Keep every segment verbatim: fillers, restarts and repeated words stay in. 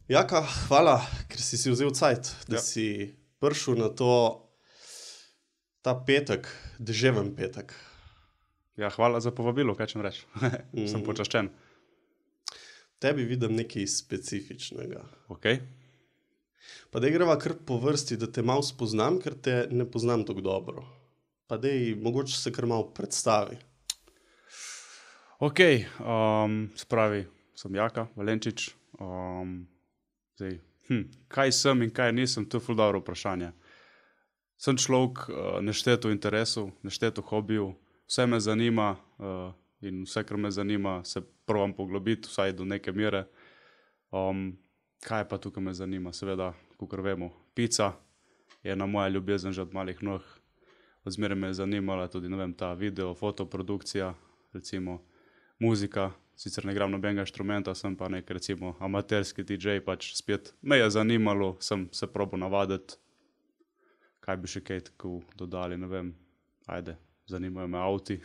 Jaka, hvala, ker si si vzel cajt, da Ja. si prišel na to, ta petek, deževen petek. Ja, hvala za povabilo, kaj čem reči. Sem Mhm. počaščen. Tebi vidim nekaj specifičnega. Ok. Pa da greva kar po vrsti, da te malo spoznam, ker te ne poznam tako dobro. Pa dej, mogoče se kar malo predstavi. Ok, um, spravi, sem Jaka Valenčič. Um, zdaj, hm, kaj sem in kaj nisem, to je ful dobro vprašanje. Sem človek uh, nešteto interesov, nešteto hobijev, vse me zanima uh, in vse, kar me zanima, se provam poglobiti, vsaj do neke mere. Um, kaj pa tukaj me zanima? Seveda, kakor vemo, pica je ena moja ljubezen že od malih nog. Odzmeraj me je zanimala tudi, ne vem, ta video, fotoprodukcija, recimo muzika. Sicer ne igram nobenega inštrumenta, sem pa nek recimo amaterski D J, pač spet me je zanimalo, sem se probal navaditi. Kaj bi še kaj tako dodali, ne vem, ajde, zanimajo me avti.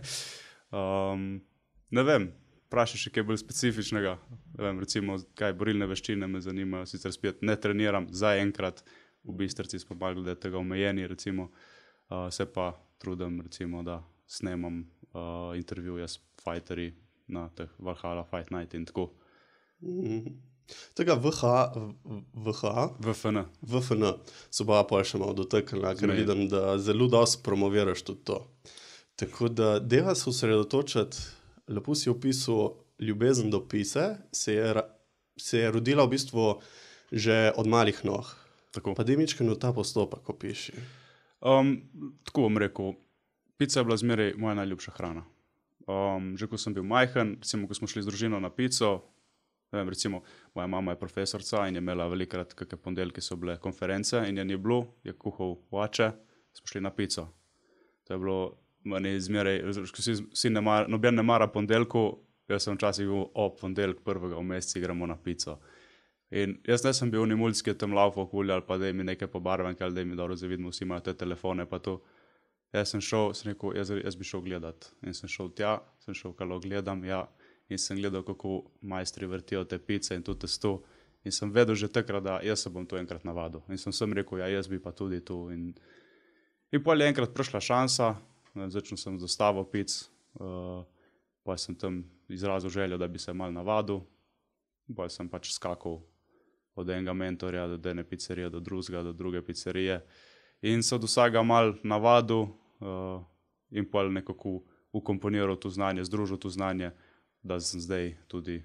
um, ne vem, vprašaj še kaj bolj specifičnega, ne vem, recimo, kaj borilne veščine me zanimajo, sicer spet ne treniram zaenkrat, v Bistrici smo malo glede tega omejeni, recimo, uh, se pa trudim, recimo, da snemam uh, intervjuje s fighterji na teh Valhalla Fight Night in tako. Mhm. Tega V H, V H, V F N. V F N, so pa pa še malo dotaknila, ker Zmeje. vidim, da zelo dosti promoviraš tudi to. Tako da deva se osredotočiti, lepo si opisal ljubezen do pise, se je, ra- se je rodila v bistvu že od malih nog. Tako. Pa dej mičkeno ta postopek opiši. Um, tako bom rekel, pica je bila zmeraj moja najljubša hrana. Um, že ko sem bil majhen, recimo, ko smo šli z družino na pico, ne vem, recimo, moja mama je profesorca in je imela velikrat kakšne ponedeljke so bile konference in je ni bilo, je kuhal oče, smo šli na pico. To je bilo meni zmeraj, ko si, si ne mar, noben ne mara ponedeljkov, jaz sem včasih bil ob ponedeljk prvega v mesecu gremo na pico. In jaz ne sem bil ni mulc, ki je tam laufal okoli ali pa daj mi nekaj pobarvanke ali daj mi dobro zavidimo, vsi imajo te telefone pa to. Jaz sem šel, sem rekel, jaz, jaz bi šel gledat. In sem šel tja, sem šel kalo gledam, ja, in sem gledal, kako majstri vrtijo te pice in to testo. In sem vedel že takrat, da jaz se bom to enkrat navadil. In sem sem rekel, ja, jaz bi pa tudi tu. In, in pol je enkrat prišla šansa, začel sem z dostavo pic, uh, pa sem tam izrazil željo, da bi se mal navadil. Pa sem pač skakal od enega mentorja do ene pizzerije, do drugega, do druge pizzerije. In se od vsega mal navadil uh, in pa nekako ukomponiral to znanje, združil to znanje, da sem zdaj tudi,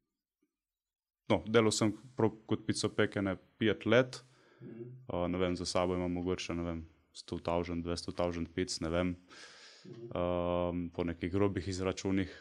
no, delal sem prav kot pizzopekene pet let, uh, ne vem, za sabo imam mogoče, ne vem, sto tisoč, dvesto tisoč pic, ne vem, um, po nekih grobih izračunih.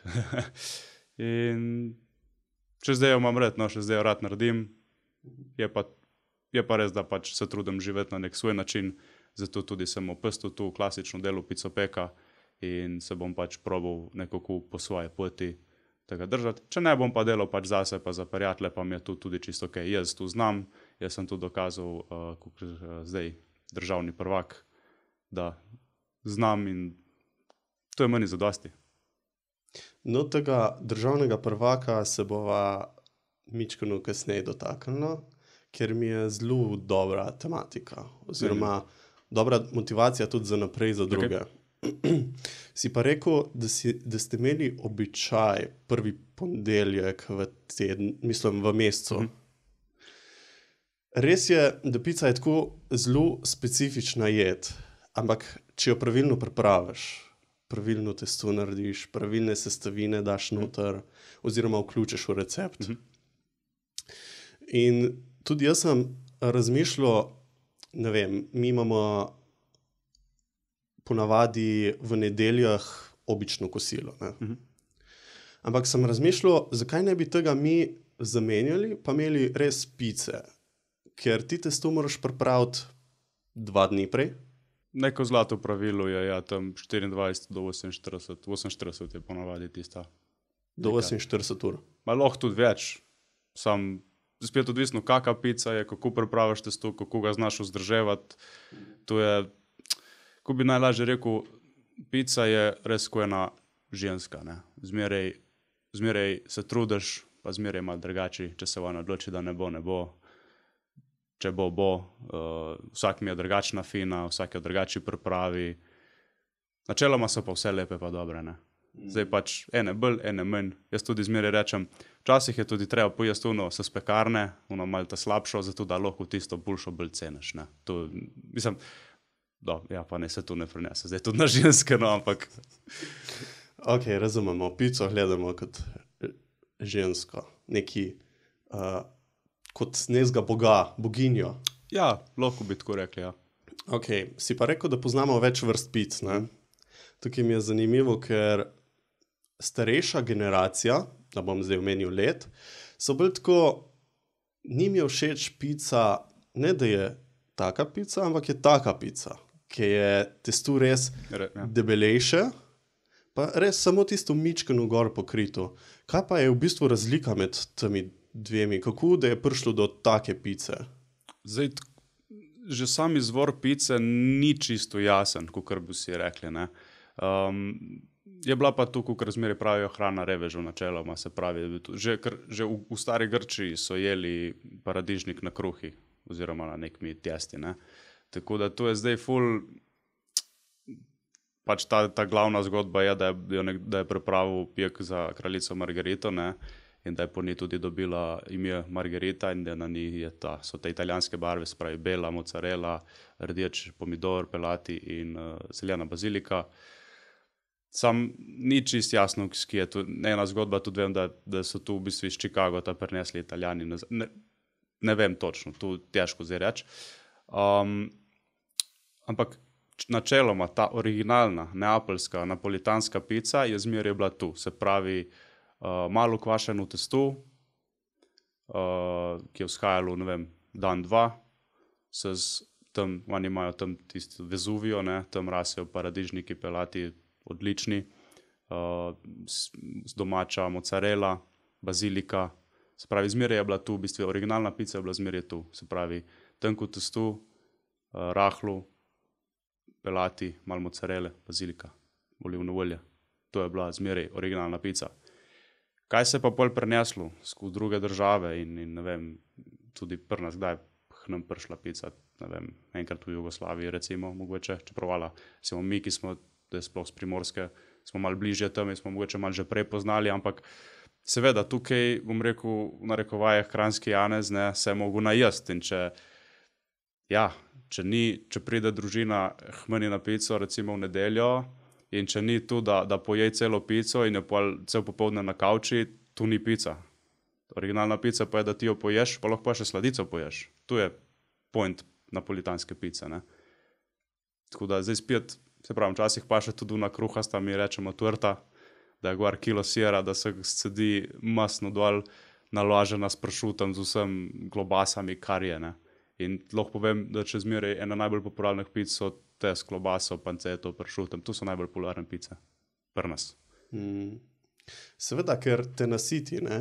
In še zdaj jo imam rad, no, še zdaj jo rad naredim, je pa Je pa res, da pač se trudim živeti na nek svoj način, zato tudi sem opustil tu klasično delo pizzopeka in se bom pač probal nekako po svoje poti tega držati. Če ne bom pa delal pač zase pa za prijatelje, pa mi je tu tudi čisto ok. Jaz tu znam, jaz sem tu dokazal, uh, kot uh, zdaj državni prvak, da znam in to je meni zadosti. No, tega državnega prvaka se bova mičkeno kasneje dotaknila, ker mi je zelo dobra tematika, oziroma dobra motivacija tudi za naprej, za druge. Okay. Si pa rekel, da, si, da ste imeli običaj prvi ponedeljek v teden, mislim v mesecu. Mhm. Res je, da pica je tako zelo specifična jed, ampak če jo pravilno pripraviš, pravilno testo narediš, pravilne sestavine daš noter, oziroma vključiš v recept. Mhm. In tudi jaz sem razmišljal, ne vem, mi imamo ponavadi v nedeljah obično kosilo, ne. Mhm. Ampak sem razmišljal, zakaj ne bi tega mi zamenjali, pa imeli res pice, ker ti testo moraš pripraviti dva dni prej. Neko zlato pravilo je, ja, tam štiriindvajset do oseminštirideset, oseminštirideset je ponavadi tista. Do Neka- oseminštirideset ur. Ma lahko tudi več, sam spet odvisno, kakva pica je, kako pripraviš testo, kako ga znaš vzdrževati. To je, ko bi najlažje rekel, pica je res ko ena ženska, ne. Zmeraj, zmeraj se trudiš pa zmeraj malo drugači, če se on odloči, da ne bo, ne bo. Če bo, bo. Uh, vsak mi je drugačna fina, vsak je drugači pripravi. Načeloma so pa vse lepe pa dobre, ne. Zdaj pač ene bolj, ene manj. Jaz tudi zmeraj rečem, včasih je tudi treba pojesti uno s pekarne, uno malo ta slabšo, zato da lahko tisto boljšo bolj ceniš, ne. To, mislim, do, ja, pa ne se tu ne prenese. Zdaj tudi na ženske, no, ampak... Ok, razumemo. Pico gledamo kot žensko. Neki, uh, kot nezga boga, boginjo. Ja, lahko bi tako rekli, ja. Ok, si pa rekel, da poznamo več vrst pic, ne? Tukaj mi je zanimivo, ker starejša generacija, da bom zdaj omenil let, so bolj tako, njim je všeč pica, ne da je taka pica, ampak je taka pica, ki je testu res Re, ja. debelejše, pa res samo tisto mičkeno gor pokrito. Kaj pa je v bistvu razlika med temi dvemi? Kako da je prišlo do take pice? Zdaj, že sam izvor pice ni čisto jasen, kakor bi si rekli, ne. Um, je bila pa tu, kakor zmeraj pravijo, hrana revežev načeloma, se pravi, že, kar, že v, v stari Grčiji so jeli paradižnik na kruhi, oziroma na nekmi testi, ne. Tako da to je zdaj ful, pač ta, ta glavna zgodba je, da je, nek, da je pripravil pijek za kraljico Margarito, ne, in da je po njej tudi dobila ime Margarita in da na njej je ta, so te italijanske barve, se pravi bela, mozzarella, rdeč pomidor, pelati in uh, zeljena bazilika. Sam ni čist jasno, ki je tu, ena zgodba tudi vem, da, da so tu v bistvu iz Chicagota prinesli Italijani, ne, ne vem točno, tu težko zdaj reči. Um, ampak načeloma ta originalna, neapeljska, napolitanska pica je zmeraj bila tu, se pravi uh, malo kvašeno v testu, uh, ki je vzhajalo, ne vem, dan, dva, se z, tam, oni imajo tam tisto Vezuvijo, ne, tam rasejo paradižniki, pelati, odlični, uh, s, s domača mozzarella, bazilika, se pravi, zmeraj je bila tu, v bistvu originalna pica je bila zmeraj tu, se pravi, tanko testu, uh, rahlu, pelati, malo mozzarelle, bazilika, olivno olje. To je bila zmeraj originalna pica. Kaj se pa pol preneslo v druge države in, in ne vem, tudi pri nas, kdaj k nam prišla pica, ne vem, enkrat v Jugoslaviji recimo, mogoče, čepravala, smo mi, ki smo da je sploh z Primorske, smo malo bližje tam in smo mogoče malo že prej poznali, ampak seveda tukaj, bom rekel, v narekovajah kranjski Janez, ne, se je mogel najesti in če, ja, če ni, če pride družina hmeni na pico, recimo v nedeljo, in če ni tu, da, da pojej celo pico in je pol cel popoldne na kavči, tu ni pica. Originalna pica pa je, da ti jo poješ, pa lahko pa še sladico poješ. Tu je point napolitanske pice, ne. Tako da zdaj spet, se pravi, včasih pa še tudi na kruhasta, mi rečemo torta, da je gor kilo sira, da se sedi masno dol naložena s pršutom, z vsem klobasami, kar je, ne. In lahko povem, da če zmeraj ena najbolj popularnih pic so te s klobaso, panceto, pršutom, tu so najbolj popularne pice. Pri nas. Mm. Seveda, ker te nasiti, ne.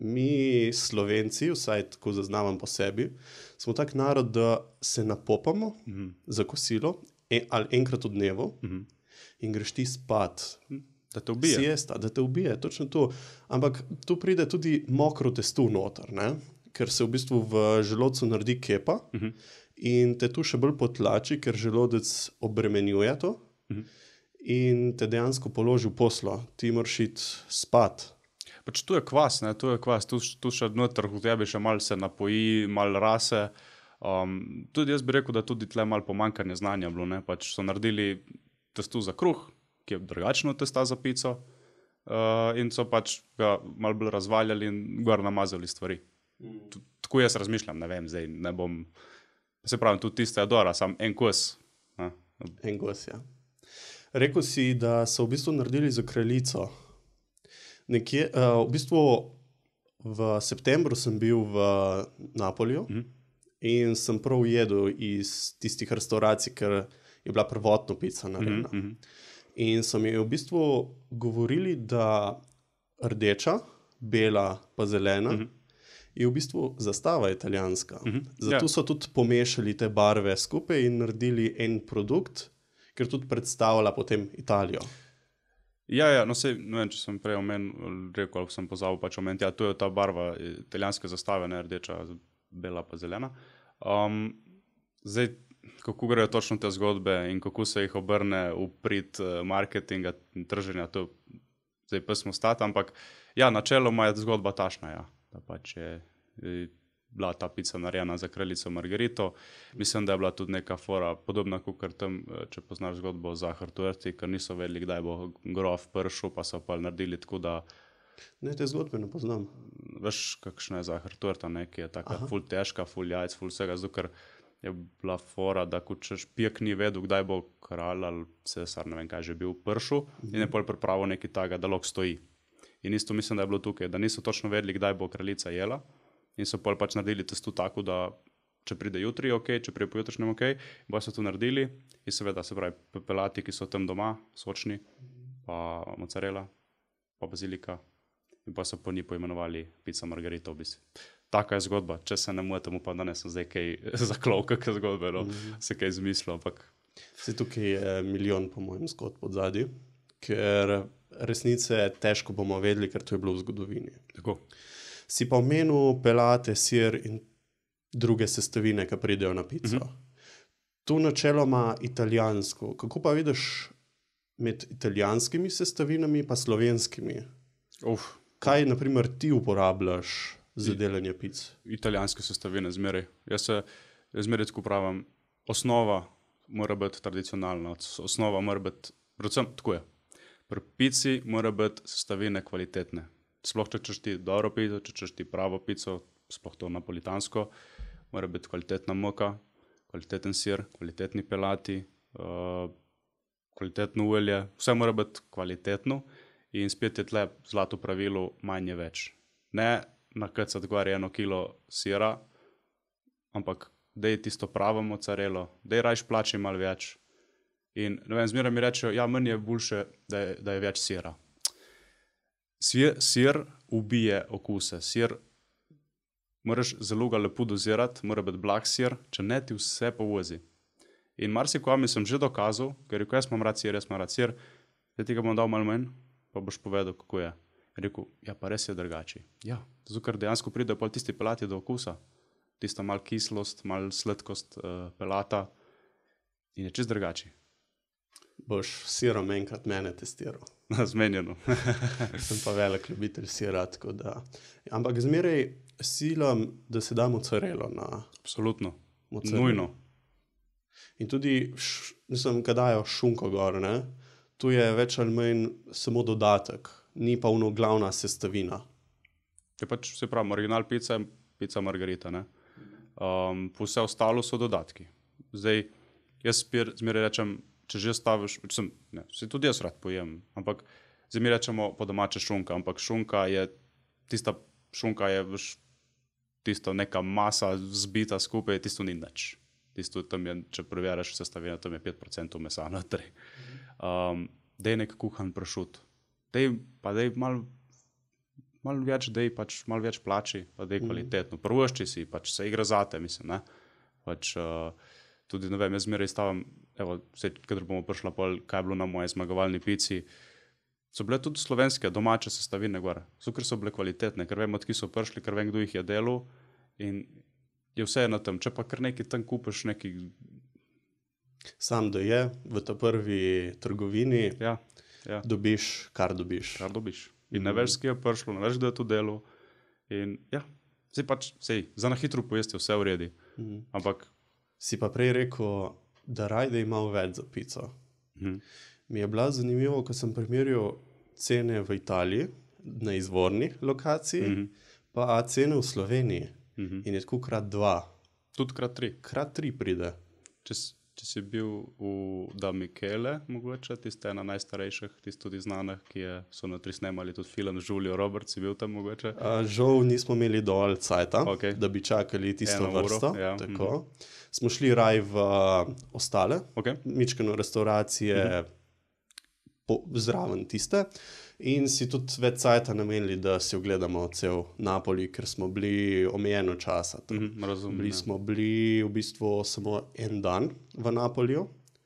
Mi Slovenci, vsaj tako zaznavam po sebi, smo tak narod, da se napopamo mm-hmm. za kosilo, En, ali enkrat v dnevu mm-hmm. in greš ti spat. Da te ubije. Siesta, da te ubije, točno to. Ampak tu pride tudi mokro testo noter, ne? Ker se v bistvu v želodcu naredi kepa mm-hmm. in te tu še bolj potlači, ker želodec obremenjuje to mm-hmm. in te dejansko položi v poslo. Ti moraš iti spat. Pač tu je kvas, ne? Tu je kvas, tu, tu še noter v tebi še malo se napoji, malo rase. Um, tudi jaz bi rekel, da tudi tle malo pomankanje znanja bilo, ne, pač so naredili testo za kruh, ki je drugačno testa za pico uh, in so pač ga malo bolj razvaljali in gor namazali stvari. Mm. Tako jaz razmišljam, ne vem, zdaj ne bom, se pravim, tudi tiste adora, sam en kos. Ne. En kos, ja. Rekel si, da so v bistvu naredili za kraljico. Nekje, uh, v bistvu v septembru sem bil v Napolju, mm. in sem prav jedel iz tistih restauracij, ker je bila prvotno pica narejena. Mm-hmm. In so mi v bistvu govorili, da rdeča, bela pa zelena mm-hmm. je v bistvu zastava italijanska. Mm-hmm. Zato yeah. so tudi pomešali te barve skupaj in naredili en produkt, ker tudi predstavlja potem Italijo. Ja, ja, no sej, ne vem, če sem prej omenil, rekel, ali sem pozabil pač omeniti, ja, to je ta barva italijanske zastave, ne, rdeča, bela pa zelena. Um, zdaj, kako grejo točno te zgodbe in kako se jih obrne v prid marketinga in trženja, to zdaj pa smo stati, ampak ja, načeloma je zgodba tašna, ja, da pač je, je bila ta pica narejena za kraljico Margarito. Mislim, da je bila tudi neka fora podobna, kot tam, če poznaš zgodbo o Zahar Tuerti, ker niso vedeli, kdaj bo grof pršel, pa so pa naredili tako, da... Ne, te zgodbe ne poznam. Veš, kakšna je Zahar Tuerta, ne, ki je taka ful težka, ful jajc, ful vsega, zato ker je bila fora, da ko češ pijek ni vedel, kdaj bo kralj ali cesar, ne vem kaj že bil pršel, mm-hmm. in je pol pripravil nekaj taga, da lahko stoji. In isto mislim, da je bilo tukaj, da niso točno vedeli, kdaj bo kraljica jela, in so pol pač naredili testu tako, da če pride jutri, ok, če pride pojutrišnjem, ok, bo so to naredili in seveda, se pravi, pepelati, ki so tam doma, sočni, pa mozzarella, pa bazilika in pa so po njih poimenovali pica Margarito v bistvu. Taka je zgodba, če se ne motim, upam, da ne sem zdaj kaj zaklal, kakve zgodbe, no, mm-hmm. se kaj izmislil, ampak... Se tukaj je milijon, po mojem, zgodb od zadnji, ker resnice težko bomo vedeli, ker to je bilo v zgodovini. Tako. Si pa omenil pelate, sir in druge sestavine, ki pridejo na pico. Mm-hmm. Tu načeloma italijansko. Kako pa vidiš med italijanskimi sestavinami pa slovenskimi? Uf. Kaj, na primer, ti uporabljaš za delanje pic? Italijanske sestavine, zmeraj. Jaz se zmeraj tako pravim, osnova mora biti tradicionalna, osnova mora biti, predvsem tako je. Pri pici mora biti sestavine kvalitetne. Sploh če češ ti dobro pico, če češ ti pravo pico, sploh to napolitansko, mora biti kvalitetna moka, kvaliteten sir, kvalitetni pelati, uh, kvalitetno olje, vse mora biti kvalitetno in spet je tle zlato pravilo manj je več. Ne nakacati gor eno kilo sira, ampak dej tisto pravo mozzarello, dej rajš plači malo več. In ne vem, zmeraj mi rečejo, ja, meni je boljše, da je, da je več sira. Sir, sir ubije okuse, sir moraš zelo ga lepo dozirati, mora biti blag sir, če ne ti vse povozi. In marsikoga mi sem že dokazal, ker rekel, jaz imam rad sir, jaz imam rad sir, zdaj ti ga bom dal malo manj, pa boš povedal, kako je. In rekel, ja, pa res je drugače. Ja, zato ker dejansko pride pol tisti pelati do okusa, tista mal kislost, mal sladkost uh, pelata in je čist drugače. Boš sirom enkrat mene testiral. Zmenjeno. Sem pa velik ljubitelj sira, tako da... Ampak zmeraj silam, da se da mozzarello na... Absolutno. Mozzarello. Nujno. In tudi, š, mislim, kad dajo šunko gor, ne? Tu je več ali manj samo dodatek, ni pa ono glavna sestavina. Je pač, se pravi, original pica je pica Margarita, ne? Um, vse ostalo so dodatki. Zdaj, jaz zmeraj rečem, če že staviš, sem, ne, se tudi jaz rad pojem, ampak zdaj mi rečemo po domače šunka, ampak šunka je, tista šunka je vš, tisto neka masa zbita skupaj, tisto ni nič. Tisto tam je, če preveriš sestavine, tam je pet procentov mesa notri. Um, dej nek kuhan pršut. Dej, pa dej mal, mal več, dej pač mal več plači, pa dej kvalitetno. Prvošči si, pač se igra zate, mislim, ne. Pač, uh, tudi, ne vem, jaz zmeraj stavim, evo, vse, kadar bomo prišla pol, kaj je bilo na moje zmagovalni pici, so bile tudi slovenske domače sestavine gor. So, ker so bile kvalitetne, ker vem, od ki so prišli, ker vem, kdo jih je delal in je vse na tem. Če pa kar neki tam kupiš neki... Sam da je, v ta prvi trgovini ja, ja. dobiš, kar dobiš. Kar dobiš. In ne veš, ki je prišlo, ne veš, kdo je to delal. In ja, zdaj pač, sej, za na hitro pojesti vse v redi. Mm. Ampak... Si pa prej rekel, da rajde imel več za pico. Mm. Mi je bila zanimivo, ko sem primerjal cene v Italiji, na izvornih lokaciji, mm-hmm. pa cene v Sloveniji. Mm-hmm. In je tako krat dva. Tudi krat tri. Krat tri pride. Če, če si bil v Da Michele, mogoče, tiste ena najstarejših, tiste tudi znanih, ki je, so na tri snemali tudi film Julio Roberts, si bil tam mogoče? A, žal nismo imeli dovolj cajta, okay. da bi čakali tisto Eno vrsto. Uro, ja. Tako. Mm-hmm. Smo šli raj v uh, ostale, okay. mičkeno restauracije mm-hmm. po, zraven tiste. In si tudi več cajta namenili, da si ogledamo cel Napoli, ker smo bili omejeno časa. Mm-hmm, razumem, bili ja. smo bili v bistvu samo en dan v Napoliju.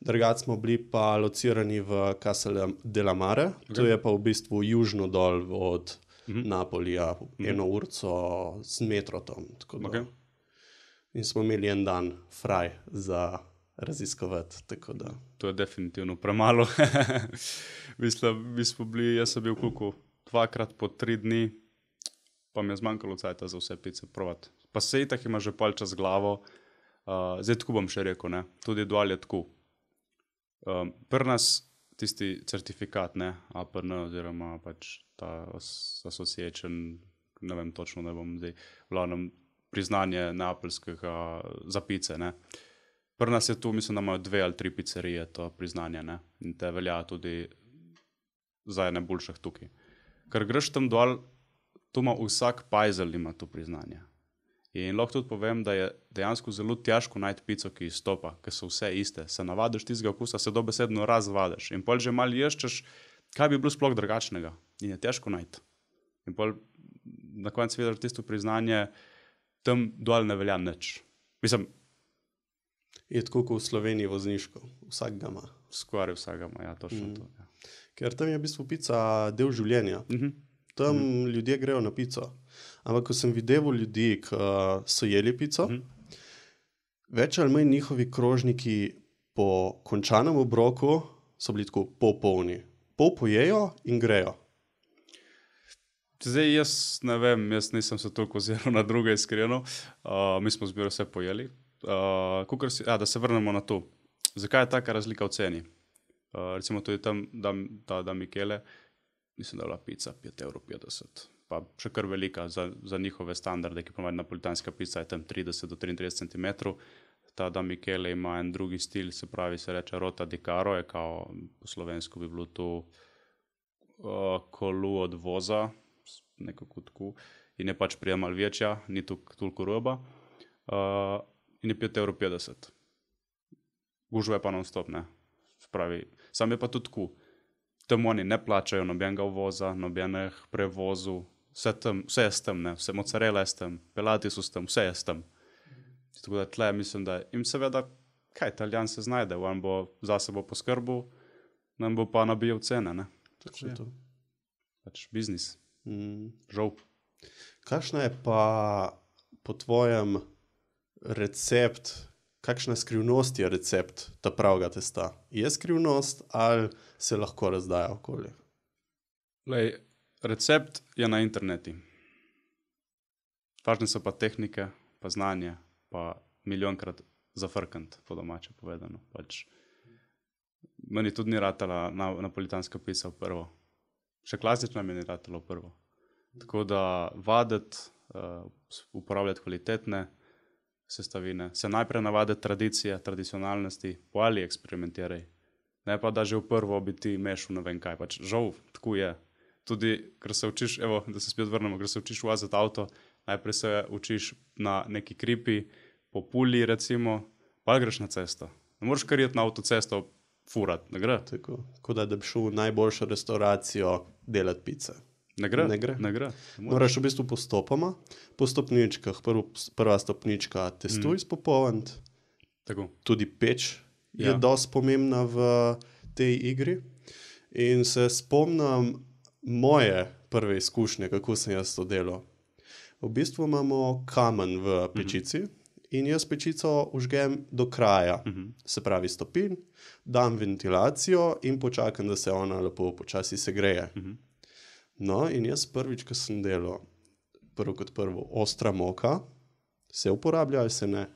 Drugače smo bili pa locirani v Castel de la Mare, okay. To je pa v bistvu južno dol od mm-hmm. Napolija, mm-hmm. eno urco s metrotom. Okay. In smo imeli en dan fraj za raziskovati. Tako da. To je definitivno premalo. Mislim, mi smo bili, jaz sem bil koliko, dvakrat po tri dni, pa mi je zmanjkalo cajta za vse pice provat. Pa se itak ima že pol čas glavo. Uh, zdaj tako bom še rekel, ne? Tudi dual je tako. Um, Pri nas tisti certifikat, ne, A P N oziroma pač ta association, ne vem točno, ne bom zdaj, glavnem priznanje neapeljskega za pice, ne. Pri nas je tu, mislim, da imajo dve ali tri pizzerije to priznanje, ne, in te velja tudi za ene boljših tukaj. Ker greš tam dol, tu ima vsak pajzel ima to priznanje. In lahko tudi povem, da je dejansko zelo težko najti pico, ki izstopa, ker so vse iste. Se navadiš tistega okusa, se dobesedno razvadiš. In pol že malo ješčeš, kaj bi bilo sploh drugačnega. In je težko najti. In pol na koncu vidiš tisto priznanje, tam dol ne velja nič. Mislim, je tako kot v Sloveniji vozniško. Vsak ga ima. Skoraj vsak ga ima, ja, točno mm. to. Ja. Ker tam je v bistvu pica del življenja. Mhm. Tam Mhm. ljudje grejo na pico. Ampak ko sem videl ljudi, ki so jeli pico, Mhm. več ali manj njihovi krožniki po končanem obroku so bili tako popolni. Pol pojejo in grejo. Zdaj jaz ne vem, jaz nisem se toliko oziral na druge iskreno. Uh, mi smo zbiro vse pojeli. Uh, kukor si, ja, da se vrnemo na to. Zakaj je taka razlika v ceni? Uh, recimo tudi tam, da, da, da Michele, mislim, da je bila pica pet evrov petdeset. Pa še kar velika za, za njihove standarde, ki ponovadi napolitanska pica je tam trideset do triintrideset centimetrov. Ta da Michele ima en drugi stil, se pravi, se reče rota di caro, je kao po slovensko bi bilo to uh, kolu od voza, nekako tako, in je pač prija malo večja, ni toliko roba, uh, in je pet evrov petdeset. Gužva je pa non-stop, ne, spravi, sam je pa tudi tako, tam oni ne plačajo nobenega uvoza, nobenih prevozov, vse, tam, vse je s tem, ne, vse mozzarella je s tem, pelati so s tem, vse je s tem. Tako da tle mislim, da im seveda, kaj, Italijan se znajde, on bo za sebo poskrbel, nam bo pa nabijal cene, ne. Tako je to. Pač biznis. Mm. Žal. Kakšna je pa po tvojem recept, kakšna skrivnost je recept ta pravega testa? Je skrivnost ali se lahko razdaja okoli? Lej, recept je na interneti. Važne so pa tehnike, pa znanje, pa milijonkrat zafrkant, po domače povedano. Pač, meni tudi ni ratala na, napolitanska pica v prvo. Še klasična mi ni ratala v prvo. Tako da vaditi, uh, uporabljati kvalitetne sestavine, se najprej navaditi tradicije, tradicionalnosti, po ali eksperimentiraj. Ne pa, da že v prvo bi ti mešal ne vem kaj. Pač žal, tako je. Tudi, ker se učiš, evo, da se spet vrnemo, ker se učiš voziti avto, najprej se učiš na neki kripi, po puli recimo, pa greš na cesto. Ne moreš kar iti na avtocesto furat, ne gre. Tako, kot da, da bi šel v najboljšo restauracijo delati pice. Ne gre, ne gre. Ne gre. Ne moraš v bistvu postopoma, po stopničkah, prv, prva stopnička testuj mm. spopolniti, tako. Tudi peč je Ja. dosti pomembna v tej igri in se spomnim moje prve izkušnje, kako sem jaz to delal. V bistvu imamo kamen v pečici mm-hmm. in jaz pečico užgem do kraja, mm-hmm. se pravi stopin, dam ventilacijo in počakam, da se ona lepo počasi segreje. Mm-hmm. No, in jaz prvič, ko sem delal, prvo kot prvo, ostra moka, se uporablja ali se ne?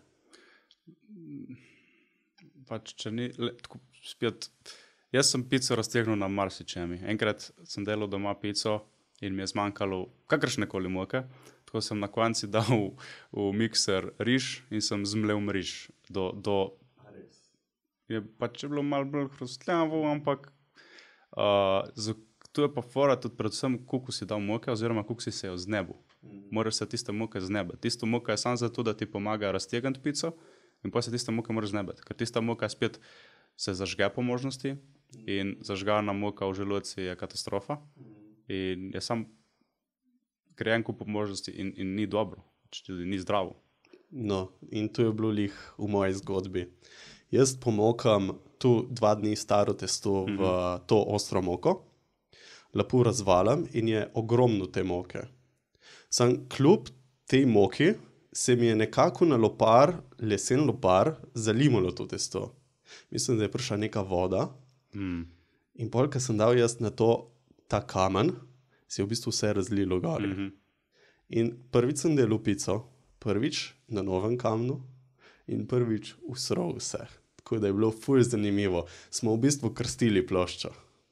Pač, če ni, le, tako spet, jaz sem pico raztegnil na marsičemi. Enkrat sem delal doma pico in mi je zmanjkalo kakršnekoli moke, tako sem na konci dal v, v mikser riž in sem zmlel riž do, do je pač je bilo malo bolj hrustljavo, ampak uh, z, tu je pa fora tudi predvsem, koliko si dal moke oziroma koliko si se jo znebil. Mm-hmm. Moraš se tiste moke znebiti. Tisto moka je samo zato, da ti pomaga raztegniti pico in pa se tiste moke moraš znebiti, ker tista moka spet se zažge po možnosti in zažgana moka v želodci je katastrofa in je sam krejenko po možnosti in, in ni dobro, tudi ni zdravo. No, in to je bilo lih v moji zgodbi. Jaz pomokam tu dva dni staro testo v Mhm. to ostro moko, lepo razvalim in je ogromno te moke. Sam kljub tej moki se mi je nekako na lopar, lesen lopar, zalimalo to testo. Mislim, da je prišla neka voda Mm. in pol, ko sem dal jaz na to ta kamen, se je v bistvu vse razlilo gori. Mhm. In prvič sem delal pico, prvič na novem kamnu in prvič v srov vse. Tako da je bilo ful zanimivo. Smo v bistvu krstili ploščo.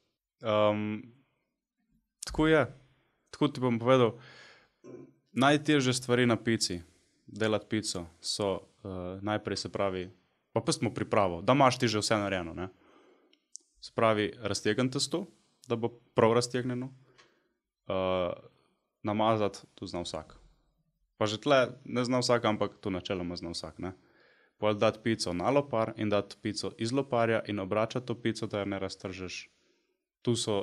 Um, tako je. Tako ti bom povedal, najtežje stvari na pici, delati pico, so uh, najprej se pravi, pa pustimo pripravo, da imaš ti že vse narejeno, ne? Se pravi, raztegn testo, da bo prav raztegnjeno, uh, namazati, to zna vsak. Pa že tle ne zna vsak, ampak to načeloma zna vsak, ne? Pol dati pico na lopar in dati pico iz loparja in obračati to pico, da jo ne raztržeš. Tu so,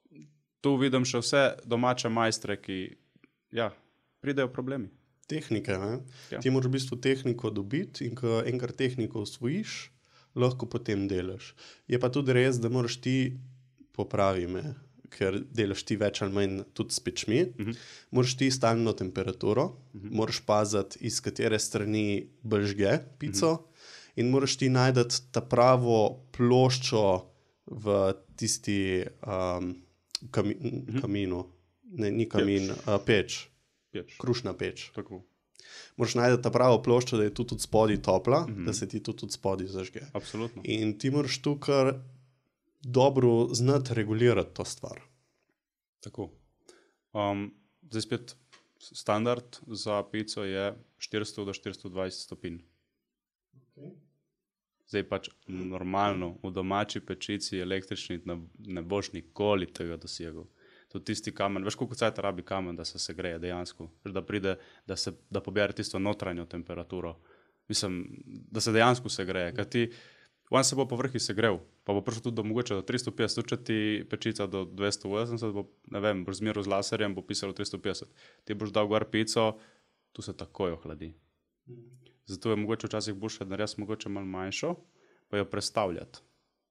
tu vidim še vse domače majstre, ki, ja, pridejo problemi. Tehnike, ne? Ja. Ti moraš v bistvu tehniko dobiti in ko enkrat tehniko osvojiš, lahko potem delaš. Je pa tudi res, da moraš ti, popravi me, ker delaš ti več ali manj tudi s pečmi, Mhm. moraš ti stalno temperaturo, moraš paziti, iz katere strani bržge pico in moraš ti najti ta pravo ploščo v tisti um, kami, kaminu, ne, ni kamin, uh, peč, Peč. krušna peč. Tako. Moraš najti ta pravo ploščo, da je tu tudi spodaj topla, mm -hmm. da se ti tu tudi spodaj zažge. Absolutno. In ti moraš tu kar dobro znati regulirati to stvar. Tako. Um, zdaj spet standard za pico je štiristo do štiristo dvajset stopinj. Okay. Zdaj pač normalno, v domači pečici električni ne, ne boš nikoli tega dosegel. Tudi tisti kamen, veš koliko cajta rabi kamen, da se segreje dejansko, da pride, da, se, da pobere tisto notranjo temperaturo. Mislim, da se dejansko segreje, ker ti, on se bo po vrhi segrel, pa bo prišel tudi do mogoče do tristo petdeset, tudi če ti pečica do dvesto osemdeset, bo, ne vem, boš zmeral z laserjem, bo pisalo tristo petdeset. Ti boš dal gor pico, tu se takoj ohladi. Zato je mogoče včasih boljše narediti mogoče malo manjšo, pa jo prestavljati.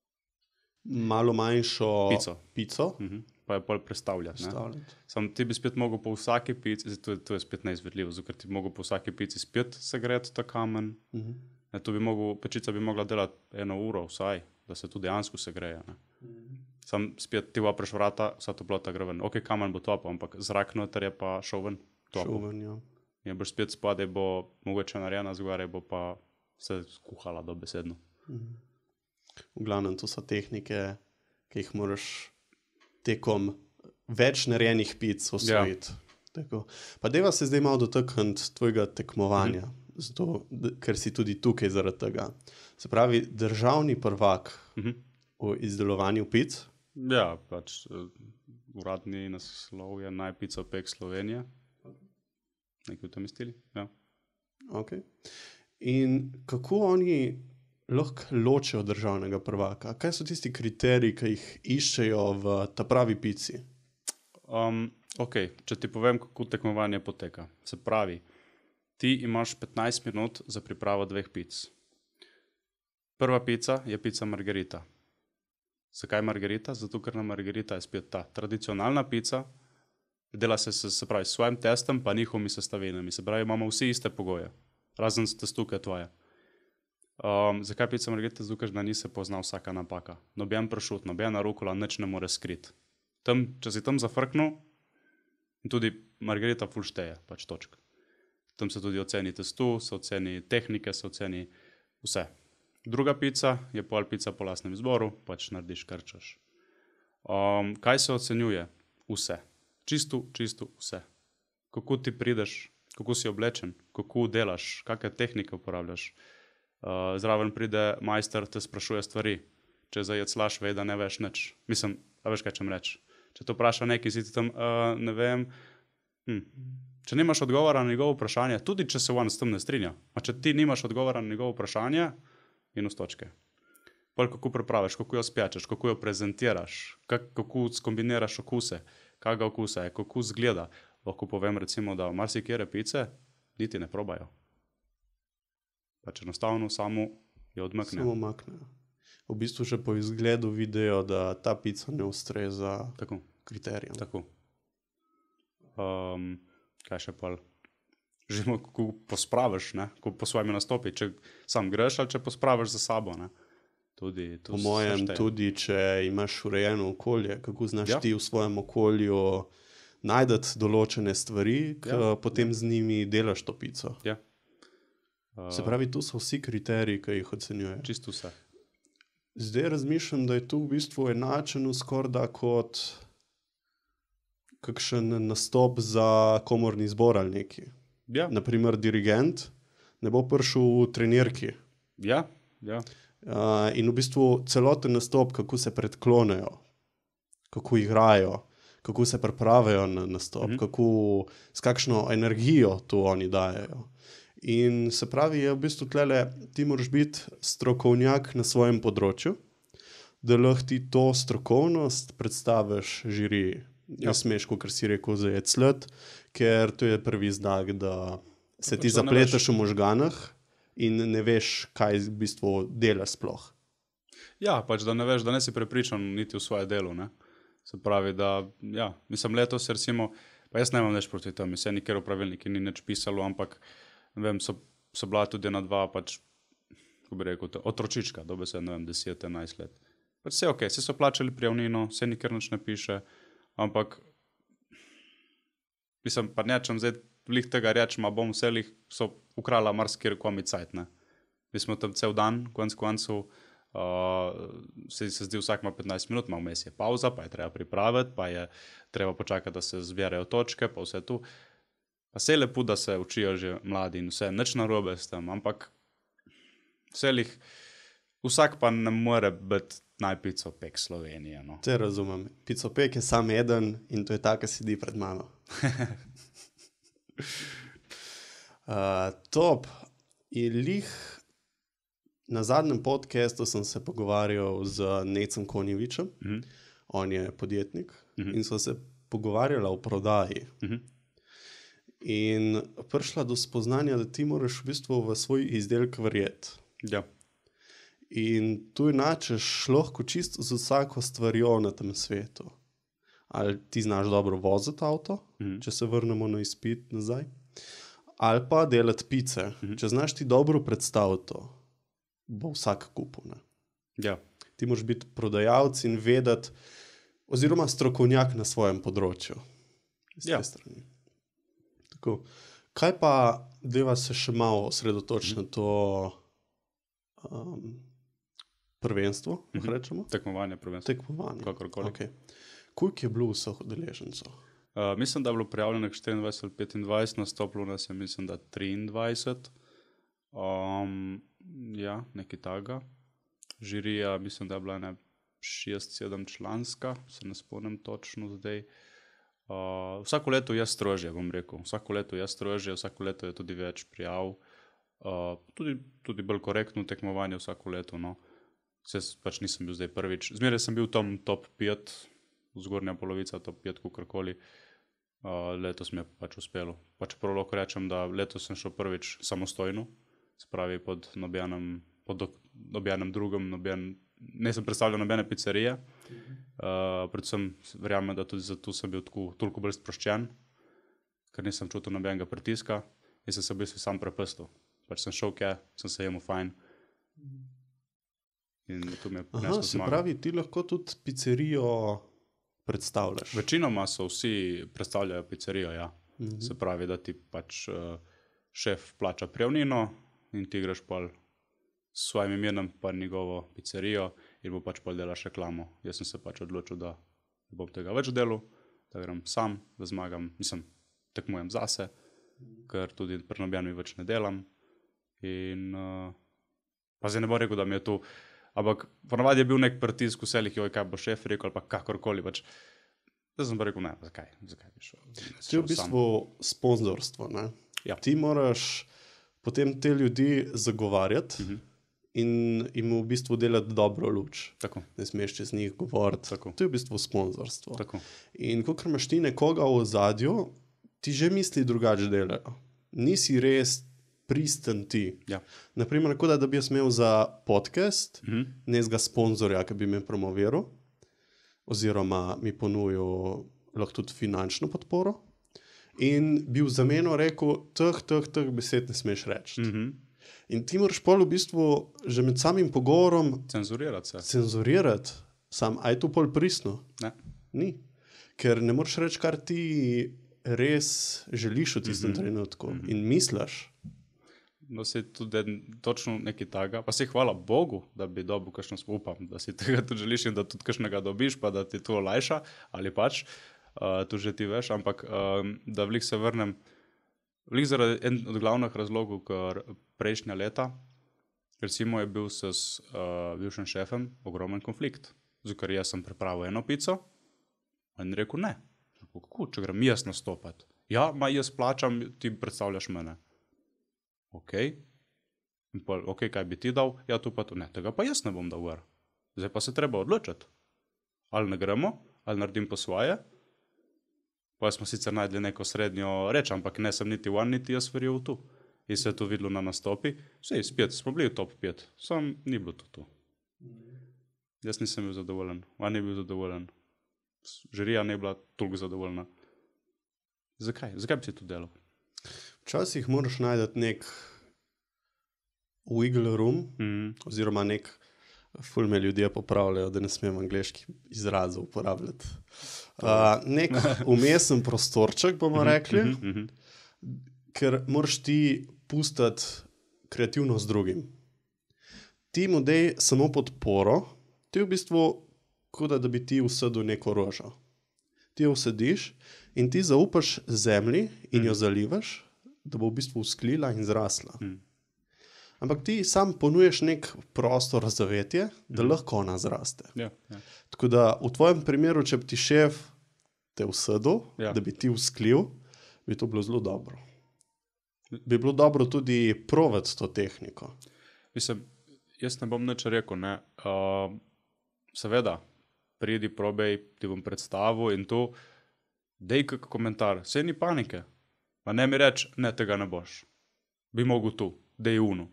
Malo manjšo Pico. pico Uh -huh. Pa jo pol prestavljati. Ne? stavljati. Sam ti bi spet mogel po vsaki pici, to, to je spet neizvedljivo, zato ker ti bi mogel po vsaki pici spet segreti ta kamen. Uh -huh. Ne, to bi mogel, pečica bi mogla delati eno uro vsaj, da se tu dejansko segreje. Ne? Uh -huh. Sam spet ti vapreš vrata, vsa toplota gre ven. Ok, kamen bo topel, ampak zrak noter je pa šel ven. Šoven, ja. Je boš spet spodaj, bo mogoče narejena zgoraj, bo pa se skuhala dobesedno. Uh -huh. V glavnem, to so tehnike, ki jih moraš tekom več narejenih pic osvojiti. Ja. Pa deva se zdaj malo dotakniti tvojega tekmovanja, uh -huh. zato, ker si tudi tukaj zaradi tega. Se pravi, državni prvak uh -huh. v izdelovanju pic? Ja, pač uh, uradni naslov je Najpicopek Slovenije. Nekaj v tem stili, ja. Okay. In kako oni lahko ločijo državnega prvaka? Kaj so tisti kriteriji, ki jih iščejo v ta pravi pici? Um, ok, če ti povem, kako tekmovanje poteka. Se pravi, ti imaš petnajst minut za pripravo dveh pic. Prva pica je pica margarita. Zakaj margarita? Zato, ker na margarita je spet ta tradicionalna pica, dela se, se, se pravi, s svojim testom pa njihovimi sestavinami. Se pravi, imamo vsi iste pogoje, razen testu, ki je tvoje. Um, zakaj pica margarita? Zato, ker na njih se pozna vsaka napaka. Noben pršut, nobena rukola, nič ne more skriti. Tam, če si tam zafrknil, tudi margarita ful šteje, pač točk. Tam se tudi oceni testu, se oceni tehnike, se oceni vse. Druga pica je pol pica po lastnem izboru, pač narediš, kar češ. Um, kaj se ocenjuje? Vse. Čisto, čisto vse. Kako ti prideš, kako si oblečen, kako delaš, kakšne tehnike uporabljaš. Uh, zraven pride majster, te sprašuje stvari. Če zajeclaš, ve, da ne veš nič. Mislim, a veš, kaj čem reči. Če te vpraša neki, si ti tam, uh, ne vem, hm. Če nimaš odgovora na njegovo vprašanje, tudi če se on s tem ne strinja, a če ti nimaš odgovora na njegovo vprašanje, minus točke. Pol kako pripraviš, kako jo spjačeš, kako jo prezentiraš, kak, kako skombiniraš okuse, kakega okusa je, kako zgleda. Lahko povem recimo, da marsikere pice niti ne probajo. Pač enostavno samo jo odmaknejo. Samo maknejo. V bistvu že po izgledu vidijo, da ta pica ne ustreza Tako, kriterijem. tako. Um, kaj še pol? Že mo- ko pospraviš, ne? Ko po svojimi nastopi, če sam greš ali če pospraviš za sabo, ne? Tudi, to Po se mojem, šteje. tudi če imaš urejeno okolje, kako znaš Ja. ti v svojem okolju najdeti določene stvari, ki Ja, potem z njimi delaš to pico. Ja. Uh, Se pravi, tu so vsi kriteriji, ki jih ocenjuje. čisto vse. Zdaj razmišljam, da je tu v bistvu enačeno skorda kot kakšen nastop za komorni zbor ali neki. Ja, Naprimer, dirigent ne bo prišel v trenirki. ja, ja. Uh, in v bistvu celoten nastop, kako se predklonejo, kako igrajo, kako se pripravijo na nastop, Mhm. mm-hmm. kako, s kakšno energijo to oni dajejo. In se pravi, je v bistvu tlele, ti moraš biti strokovnjak na svojem področju, da lahko ti to strokovnost predstaviš žiriji. Ja. Ne smeš, kot si rekel, zajeti sled, ker to je prvi znak, da se pač ti to ne zapleteš v možganah in ne veš, kaj v bistvu delaš sploh. Ja, pač da ne veš, da ne si prepričan niti v svoje delo, ne. Se pravi, da, ja, mislim, letos recimo, pa jaz nemam nič proti temu, se nikjer v pravilniki ni nič pisalo, ampak, ne vem, so, so bila tudi ena dva, pač, kako bi rekel, to, otročička, dobesedno, ne vem, deset, enajst let. Pač vse okej, vse so plačali prijavnino, se nikjer nič ne piše, ampak, mislim, pa nečem zdaj lih tega rečem, a bom vse lih so ukrala marsikjer komi cajt, ne. Mi smo tam cel dan, konec koncev, uh, se, se zdi vsak ima petnajst minut, ima vmes je pauza, pa je treba pripraviti, pa je treba počakati, da se zbirajo točke, pa vse tu. Pa se je lepo, da se učijo že mladi in vse, nič narobe s tem, ampak vse lih, vsak pa ne more biti najpicopek Slovenije, no. Te razumem. Picopek je sam eden in to je ta, ki sedi pred mano. uh, top. In lih na zadnjem podcastu sem se pogovarjal z Necem Konjevičem, Mhm. on je podjetnik, Mhm. in so se pogovarjali o prodaji. Mhm. In prišla do spoznanja, da ti moraš v bistvu v svoj izdelek verjeti. Ja, In tu enačeš lahko čisto z vsako stvarjo na tem svetu. Ali ti znaš dobro voziti avto, Mhm. če se vrnemo na izpit nazaj, ali pa delati pice. Mhm. Če znaš ti dobro predstaviti to, bo vsak kupil. Ne? ja, Ti moraš biti prodajalec in vedeti, oziroma strokovnjak na svojem področju. Z te Ja. strani. Tako. Kaj pa, deva se še malo osredotočiti na to um, prvenstvo, lahko Mhm. rečemo? tekmovanje prvenstvo. Tekmovanje. Kakorkoli. Okay. Koliko je bilo vseh udeležencev? Uh, mislim, da je bilo prijavljenih štiriindvajset ali petindvajset, nastopilo nas je, mislim, da triindvajset. Um, ja, nekaj takega. Žirija, mislim, da je bila ne šest, sedem članska, se ne spomnim točno zdaj. Uh, vsako leto je strožje, bom rekel. Vsako leto je strožje, vsako leto je tudi več prijav. Uh, tudi, tudi bolj korektno tekmovanje vsako leto, no. Se pač nisem bil zdaj prvič. Zmeraj sem bil tam top pet, zgornja polovica top pet, kakorkoli. Uh, letos mi je pač uspelo. Pač prav lahko rečem, da letos sem šel prvič samostojno, se pravi pod nobenem, pod dok- nobenem drugem, noben, ne sem predstavljal nobene pizzerije. Uh, predvsem verjamem, da tudi zato sem bil tako, toliko bolj sproščen, ker nisem čutil nobenega pritiska in sem se v bistvu sam prepustil. Pač sem šel kje, sem se jemu fajn. In to mi je Aha, prineslo se zmago. pravi, ti lahko tudi pizzerijo predstavljaš. Večinoma so vsi predstavljajo pizzerijo, ja. Mhm. Se pravi, da ti pač uh, šef plača prijavnino in ti greš pol s svojim imenom pa njegovo pizzerijo in bo pač pol delaš reklamo. Jaz sem se pač odločil, da ne bom tega več delal, da grem sam, da zmagam, mislim, tekmujem zase, ker tudi pri nobenem več ne delam. In uh, pa zdaj ne bom rekel, da mi je to, ampak ponavadi je bil nek pritisk vselih, joj, kaj bo šef rekel ali pa kakorkoli, pač. Zdaj sem pa rekel, ne, zakaj, zakaj bi šel, To je šel v bistvu sponzorstvo. Ne? Ja. Ti moraš potem te ljudi zagovarjati Mhm. in jim v bistvu delati dobro luč. Tako, Ne smeš čez njih govoriti. Tako. To je v bistvu sponzorstvo. tako. In ko imaš ti nekoga v ozadju, ti že misli drugače delajo. Nisi res pristen ti. Ja. Naprimer, kot da bi jaz imel za podcast Mhm. nekega sponzorja, ki bi me promoviral, oziroma mi ponujal lahko tudi finančno podporo, in bi v zameno rekel, teh, teh, teh besed ne smeš reči. Mhm. In ti moraš pol v bistvu že med samim pogovorom Cenzurirati se. cenzurirati, sam, a je to pol pristno? Ne. Ni. Ker ne moreš reči, kar ti res želiš v tistem Mhm. trenutku Mhm. in misliš. No, se tudi en- točno nekaj takega. Pa se hvala Bogu, da bi dobil kakšno, upam, da si tega tudi želiš in da tudi kakšnega dobiš, pa da ti to olajša, ali pač, uh, to že ti veš, ampak um, da vlik se vrnem, vlik zaradi en od glavnih razlogov, ker prejšnja leta, recimo je bil s uh, bivšim šefem ogromen konflikt, zato ker jaz sem pripravil eno pico, in rekel ne. Rekel, kako, če grem jaz nastopati? Ja, ma jaz plačam, ti predstavljaš mene. Ok, in pol, ok, kaj bi ti dal? Ja, to pa to. Ne, tega pa jaz ne bom dal gor. Zdaj pa se treba odločiti. Ali ne gremo, ali naredim po svoje. Pa smo sicer najdli neko srednjo reč, ampak ne sem niti one, niti jaz verjel v to. In se je to videlo na nastopi. Vse, spet smo bili v top pet, sam ni bilo to to. Jaz nisem bil zadovoljen, on je bil zadovoljen. Žirija ne je bila toliko zadovoljna. Zakaj? Zakaj bi si to delal? Včasih moraš najti nek wiggle room, Mhm. oziroma nek, ful me ljudje popravljajo, da ne smem angleških izrazov uporabljati. Uh, nek umesen prostorček, bomo rekli, Mhm, mhm. ker moraš ti pustiti kreativnost drugim. Ti mu dej samo podporo, ti v bistvu, kot da bi ti usedel neko rožo. Ti jo usediš in ti zaupaš zemlji in jo zalivaš, da bo v bistvu usklila in zrasla. Mhm. Ampak ti sam ponuješ nek prostor za vetje, da Mhm. lahko ona zraste. Ja, ja. Tako da v tvojem primeru, če bi ti šef te usedel, Ja. da bi ti usklil, bi to bilo zelo dobro. Bi bilo dobro tudi provati to tehniko. Mislim, jaz ne bom nič rekel, ne. Uh, seveda, pridi, probej, ti bom predstavil in to, dej kak komentar, sej ni panike. Pa ne mi reč, ne, tega ne boš. Bi mogel tu, dej unu.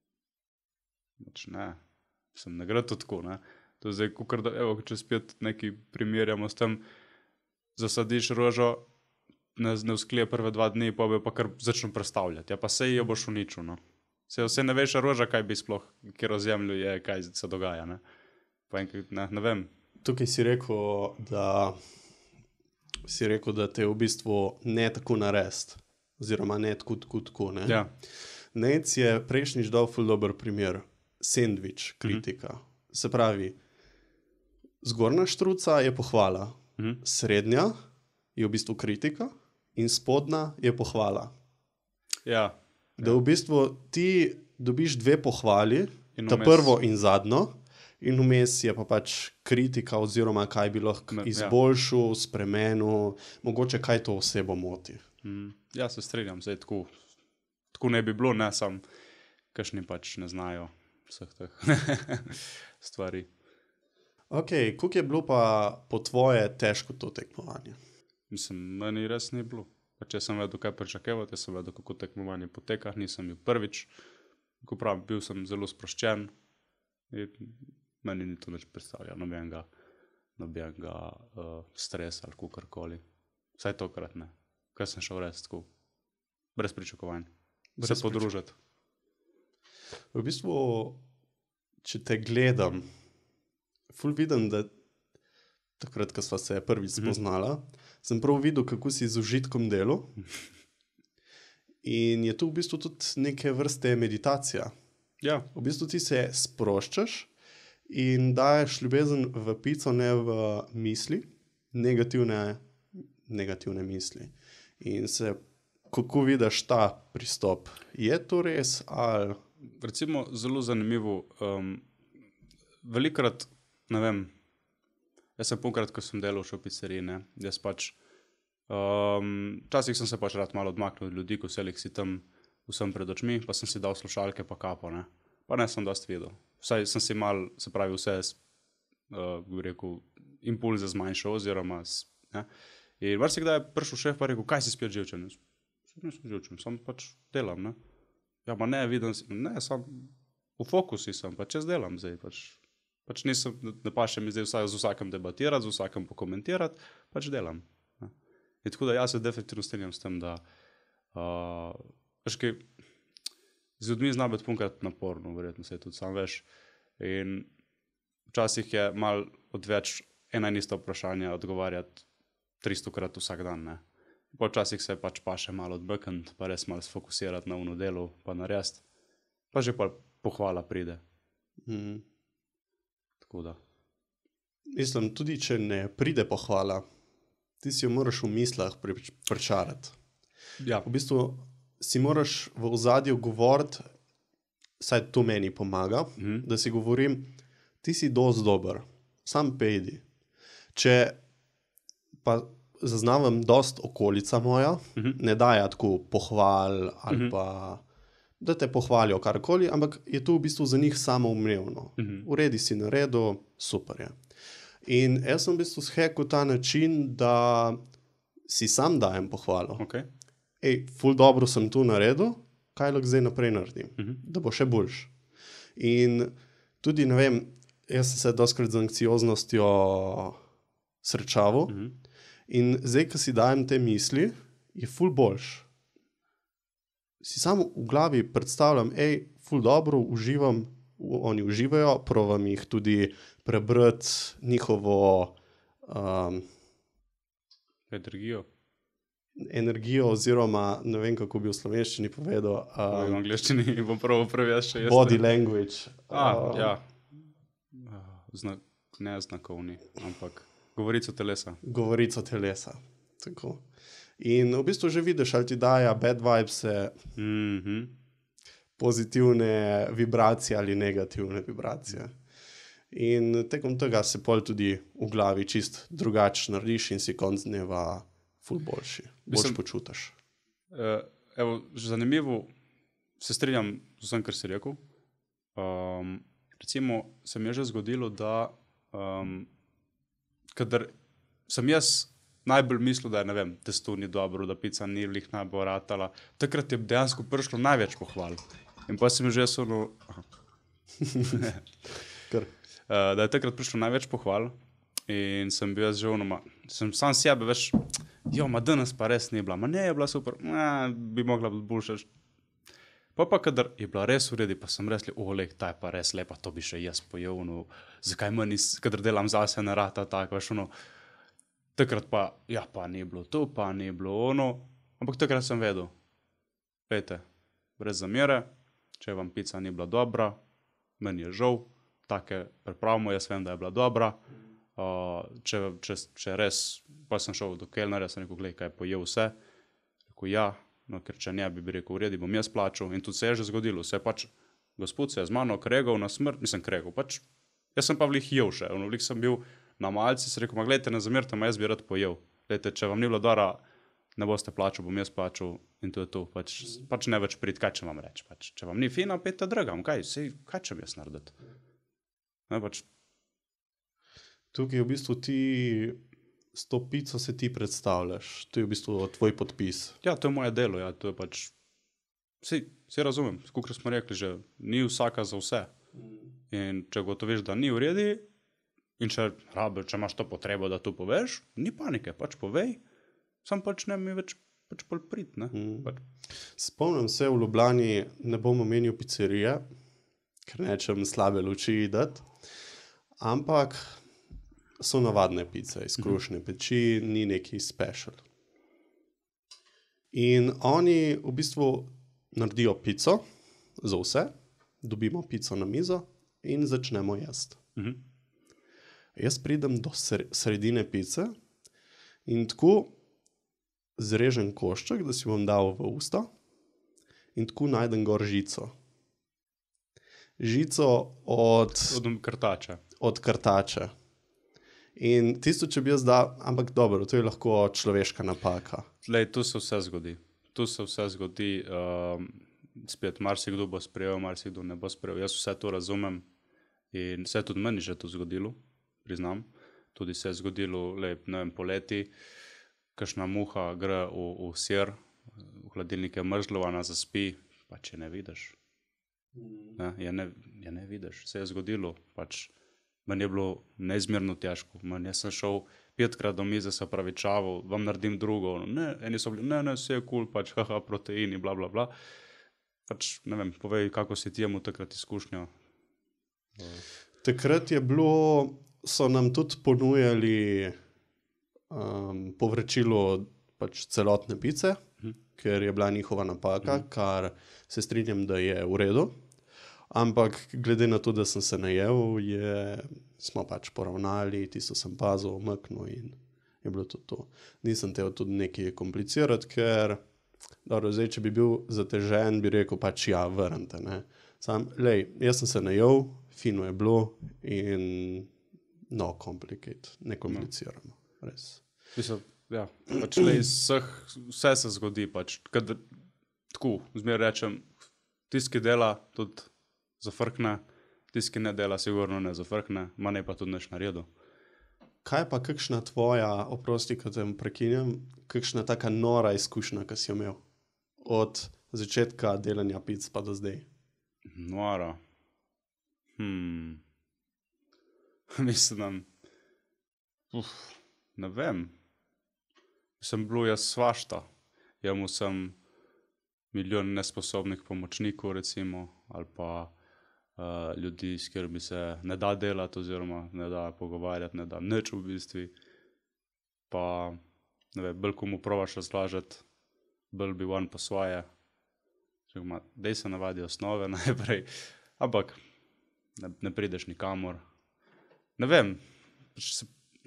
Pač ne, sem ne gre to tako, ne. To je zdaj, kukor da, evo, če spet nekaj primerjamo s tem, zasadiš rožo, ne, ne usklije prve dva dni, pa bi pa kar začnu predstavljati. Ja, pa sej jo boš uničil, no. Sej vse ne veš, roža, kaj bi sploh, kjer o zemlju je, kaj se dogaja, ne. Pa enkrat, ne, ne vem. Tukaj si rekel, da si rekel, da te v bistvu ne tako narest, oziroma ne tako, tako, tako, ne. Ja. Nec je prejšnjič dal ful dober primer, sendvič, kritika. Mhm. Se pravi, zgornja štruca je pohvala, Mhm. srednja je v bistvu kritika in spodnja je pohvala. Ja. Da v bistvu ti dobiš dve pohvali, In ta vmes- prvo in zadnjo, in vmes je pa pač kritika, oziroma kaj bi lahko Ne, ja. izboljšal, spremenil, mogoče kaj to osebo moti. Mm, ja, se strinjam, zdaj tako, tako ne bi bilo, ne, sam, kakšni pač ne znajo vseh teh stvari. Ok, koliko je bilo pa po tvoje težko to tekmovanje? Mislim, meni res ni bilo. Pa če sem vedel, kaj pričakevati, sem vedel, kako tekmovanje poteka, nisem bil prvič. Ko pravim, bil sem zelo sproščen in meni ni to nič predstavljalo, nobenega, nobenega uh, stresa ali kakorkoli. Vsaj tokrat ne. Kaj sem šel res tako, brez pričakovanj. Se Brez podružiti. V bistvu, če te gledam, ful vidim, da takrat, ko sva se prvič spoznala, sem prav videl, kako si z užitkom delal. In je to v bistvu tudi neke vrste meditacija. Ja, V bistvu ti se sproščaš in daješ ljubezen v pico, ne v misli, negativne, negativne misli. In se, kako vidiš ta pristop? Je to res ali... recimo zelo zanimivo. Um, velikrat, ne vem, jaz sem polkrat, ko sem delal še v pizzeriji, ne, jaz pač, um, včasih sem se pač rad malo odmaknil od ljudi, ko selih si tam vsem pred očmi, pa sem si dal slušalke pa kapo, ne, pa ne sem dosti videl. Vsaj sem si mal, se pravi, vse, uh, bi rekel, impulze zmanjšal, oziroma, s- ne, in marsikdaj je prišel šef pa rekel, kaj si spet živčen? Jaz, "Saj nisem živčen, sam pač delam, ne. ja, ma ne, vidim, ne, sam v fokusi sem, pač jaz delam zdaj, pač, pač nisem, ne paše mi zdaj vsaj z vsakem debatirati, z vsakem pokomentirati, pač delam. Ne. In tako da jaz se definitivno strinjam s tem, da uh, veš kaj, z ljudmi zna biti punkrat naporno, verjetno se tudi sam veš. In včasih je mal odveč ena in ista vprašanja odgovarjati tristokrat vsak dan, ne. Počasih se pač pa še malo odbrkniti, pa res malo sfokusirati na uno delo, pa narediti. Pa že pa pohvala pride. Mm. Tako da. Mislim, tudi če ne pride pohvala, ti si jo moraš v mislah pričarati. Ja. V bistvu si moraš v ozadju govoriti, saj to meni pomaga, Mhm. da si govorim, ti si dosti dober, sam pejdi. Če pa zaznavam dost okolica moja, Mhm. ne daja tako pohval ali Mhm. pa da te pohvalijo karkoli, ampak je to v bistvu za njih samoumevno. Mhm. Uredi si naredil, super je. In jaz sem v bistvu shekal ta način, da si sam dajem pohvalo. Okay. Ej, ful dobro sem tu naredil, kaj lahko zdaj naprej naredim, Mhm. da bo še boljš. In tudi, ne vem, jaz sem se dostkrat z anksioznostjo srečaval, Mhm. in zdaj, ko si dajem te misli, je ful boljš. Si samo v glavi predstavljam, ej, ful dobro, uživam, oni uživajo, provam jih tudi prebrati njihovo um, Energijo. energijo, oziroma ne vem, kako bi v slovenščini povedal, V um, angleščini bom prvo prevjaz še jaz. body language. A, um, ja. Znak, ne znakovni, ampak govorico telesa. Govorico telesa. Tako. In v bistvu že vidiš, ali ti daja bad vibes, Mhm. pozitivne vibracije ali negativne vibracije. In tekom tega se pol tudi v glavi čist drugače narediš in si konc dneva ful boljši. Boljš Mislim- počutiš. Uh, evo, zanimivo, se strinjam z vsem, kar si rekel. Um, recimo, se mi je že zgodilo, da um, kadar sem jaz najbolj mislil, da je, ne vem, testo ni dobro, da pica ni lih najbolj ratala, takrat je dejansko prišlo največ pohval. In pa sem že ono, Ker, uh, da je takrat prišlo največ pohval in sem bil jaz že onoma, sem sam sebe, veš, jo, ma danes pa res ni bila, ma ne je bila super, ma, bi mogla biti boljša. Pa pa, kadar je bila res v redu, pa sem resli, ole, ta je pa res lepa, to bi še jaz pojel, no, zakaj manj, kadar delam zase, ne rata tako, veš, ono, takrat pa, ja, pa ni bilo to, pa ni bilo ono, ampak takrat sem vedel, vejte, brez zamere, če vam pica ni bila dobra, meni je žal, take pripravimo, jaz vem, da je bila dobra, uh, če, če, če res, pa sem šel do kelnerja, sem rekel, glej, kaj je pojel vse, rekel, ja, no, ker če ne, bi, bi rekel, v redu, bom jaz plačal, in tudi se je že zgodilo, se je pač, gospod se je z mano kregal na smrt, mislim, kregal, pač, jaz sem pa vlih jev še, ono, vlih sem bil na malci, sem rekel, ma gledajte, ne zamerite, ma jaz bi rad pojel, gledajte, če vam ni bilo dobra, ne boste plačal, bom jaz plačal, in to je to, pač, pač ne več prid, kaj če vam reči, pač, če vam ni fino, pejte dragam, kaj, sej, kaj če bi jaz narediti, ne, pač, tukaj v bistvu ti s to pico se ti predstavljaš. To je v bistvu tvoj podpis. ja, to je moje delo, ja, to je pač, sej, sej razumem, kakor smo rekli že, ni vsaka za vse, in če gotoviš, da ni v redu, in če rabi, če imaš to potrebo, da to poveš, ni panike, pač povej, sam pač ne mi več pač pol prit, ne. Mm. Pač, Spomnim se, v Ljubljani ne bom omenil pizzerije, ker nečem slabe luči dati, ampak so navadne pice, iz krušne peči, ni neki special. In oni v bistvu naredijo pico za vse, dobimo pico na mizo in začnemo jesti. mhm. Jaz pridem do sre- sredine pice in tako zrežem košček, da si bom dal v usta, in tako najdem gor žico. Žico od, Od krtača. od krtača. In tisto, če bi jaz dal, ampak dobro, to je lahko človeška napaka. Lej, tu se vse zgodi. Tu se vse zgodi, um, spet marsikdo bo sprejel, marsikdo ne bo sprejel. Jaz vse to razumem in se je tudi meni že to zgodilo, priznam. Tudi se je zgodilo, lej, ne vem, poleti, kakšna muha gre v, v sir, v hladilnik je mrzlo, ona zaspi, pač je ne vidiš. Ne, je, ne, je ne vidiš, se je zgodilo, pač meni je bilo neizmerno težko, meni jaz sem šel petkrat do mize, se pravi čavo, vam naredim drugo, ne, eni so bili, ne, ne, vse je kul, cool, pač, haha, proteini, bla, bla, bla. Pač, ne vem, povej, kako si ti imel takrat izkušnjo. Takrat je bilo, so nam tudi ponujali um, povračilo pač celotne pice, hm. ker je bila njihova napaka, hm. kar se strinjam, da je v redu. Ampak glede na to, da sem se najel, je, smo pač poravnali, tisto sem pazil, omaknil in je bilo tudi to. Nisem te tudi nekaj komplicirati, ker dobro, zdaj, če bi bil zatežen, bi rekel pač ja, vrnite, ne. Sam, lej, jaz sem se najel, fino je bilo in no complicate, ne kompliciramo, res. Mislim, ja, pač lej, vseh, vse se zgodi, pač, kad, tako, zmer rečem, tisti, ki dela, tudi zafrkne, tisti, ki ne dela, sigurno ne zafrkne, ma ne pa tudi nič naredil. Kaj pa kakšna tvoja, oprosti, ko te prekinjam, kakšna taka nora izkušnja, ki si jo imel od začetka delanja pic pa do zdaj? Nora? Hmm. Mislim, uf, ne vem. Sem bil jaz svašta. Jemu sem milijon nesposobnih pomočnikov, recimo, ali pa Uh, ljudi, s katerimi se ne da delati oziroma ne da pogovarjati, ne da nič v bistvu. Pa, ne vem, bolj komu probaš razlažati, bolj bi on po svoje. Čekaj, dej se navadi osnove najprej, ampak ne, ne prideš nikamor. Ne vem, se,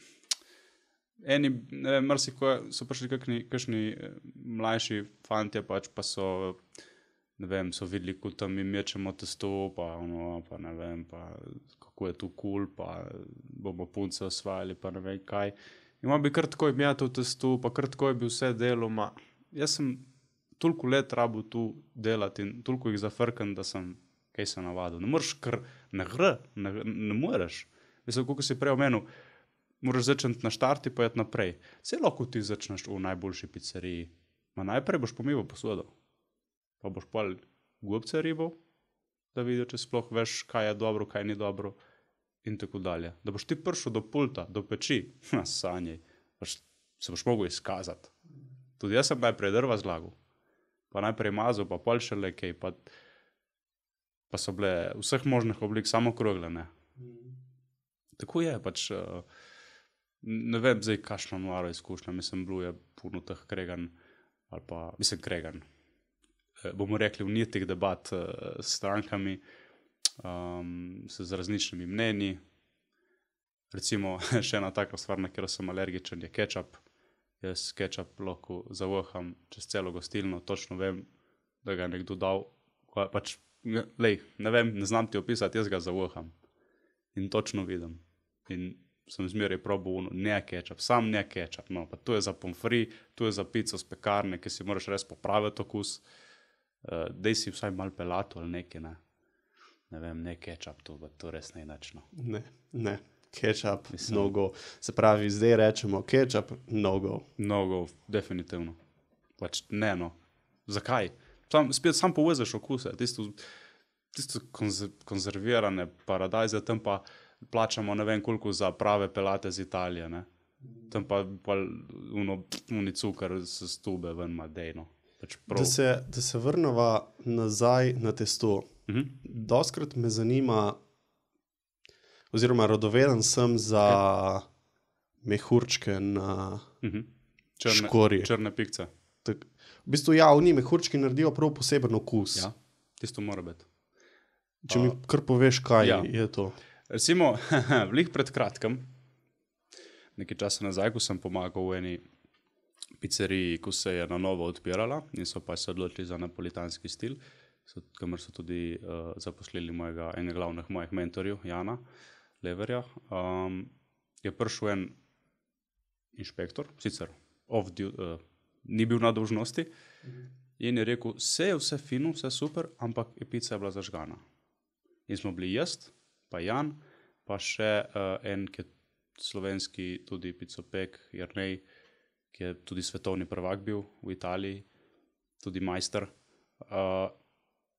eni, ne vem, marsiko so prišli kakšni, kakšni mlajši fantje, pač pa so ne vem, so videli, ko tam mi mečemo testo, pa ono, pa ne vem, pa kako je tu cool, pa bomo punce osvajali, pa ne vem kaj. In ima bi kar takoj metal testo, pa kar takoj bi vse delo, ma jaz sem toliko let rabil tu delati in toliko jih zafrkam, da sem kaj se navadil. Ne moreš kar, ne gre, ne, ne moreš. Mislim, kako si prej omenil, moraš začeti na štarti, pa jeti naprej. Saj lahko ti začneš v najboljši pizzeriji, ma najprej boš pomival posodo. Pa boš pol gobce ribal, da vidiš, če sploh veš, kaj je dobro, kaj ni dobro in tako dalje. Da boš ti prišel do pulta, do peči, na sanjej, boš, se boš mogel izkazati. Tudi jaz sem najprej drva zlagal, pa najprej mazal, pa pol še lekej, pa, pa so bile vseh možnih oblik samo krogle, ne. Tako je, pač, ne vem zdaj, kakšno noro izkušnja, mislim, bilo je puno teh kregan, ali pa, mislim, kregan. Bomo rekli, vnitih debat uh, s strankami, um, z različnimi mnenji. Recimo, še ena taka stvar, na katero sem alergičen, je kečap. Jaz kečap lahko zavaham čez celo gostilno, točno vem, da ga je nekdo dal. Pač, lej, ne vem, ne znam ti opisati, jaz ga zavaham. In točno vidim. In sem zmeraj probal, ne kečap, sam ne kečap. No, pa tu je za pomfri, tu je za pico z pekarne, ki si moraš res popraviti okus. Uh, dej si vsaj mal pelato ali nekaj, ne. Ne vem, ne kečap, to, to res ne inačno. Ne, ne, kečap, no go. Se pravi, zdaj rečemo kečap, no go. No go, definitivno. Pač ne, no. Zakaj? Sam, spet sam povezeš okuse, tisto, tisto konzer, konzervirane paradajze, tam pa plačamo ne vem koliko za prave pelate z Italije, ne. Tam pa, pa uno, uni cukar s stube ven ma dejno. Da se, da se vrneva nazaj na testo. Uh-huh. Doskrat me zanima, oziroma radoveden sem za okay. mehurčke na uh-huh. črne, škorji. Črne pikce. Tak, v bistvu, ja, oni mehurčki naredijo prav poseben okus. Ja, tisto mora biti. Če uh, mi kar poveš, kaj ja. je to. Recimo, vlih pred kratkem, nekaj časa nazaj, ko sem pomagal v eni pizzeriji, ko se je na novo odpirala in so pa se odločili za napolitanski stil, so, kamor so tudi uh, zaposlili mojega, enega glavnih mojih mentorjev, Jana Leverja, um, je prišel en inšpektor, sicer off duty, uh, ni bil na dolžnosti, mm-hmm. in je rekel, vse je vse fino, vse super, ampak je pica bila zažgana. In smo bili jaz, pa Jan, pa še uh, en, ki je slovenski tudi picopek, Jernej, ki je tudi svetovni prvak bil v Italiji, tudi majster. Uh,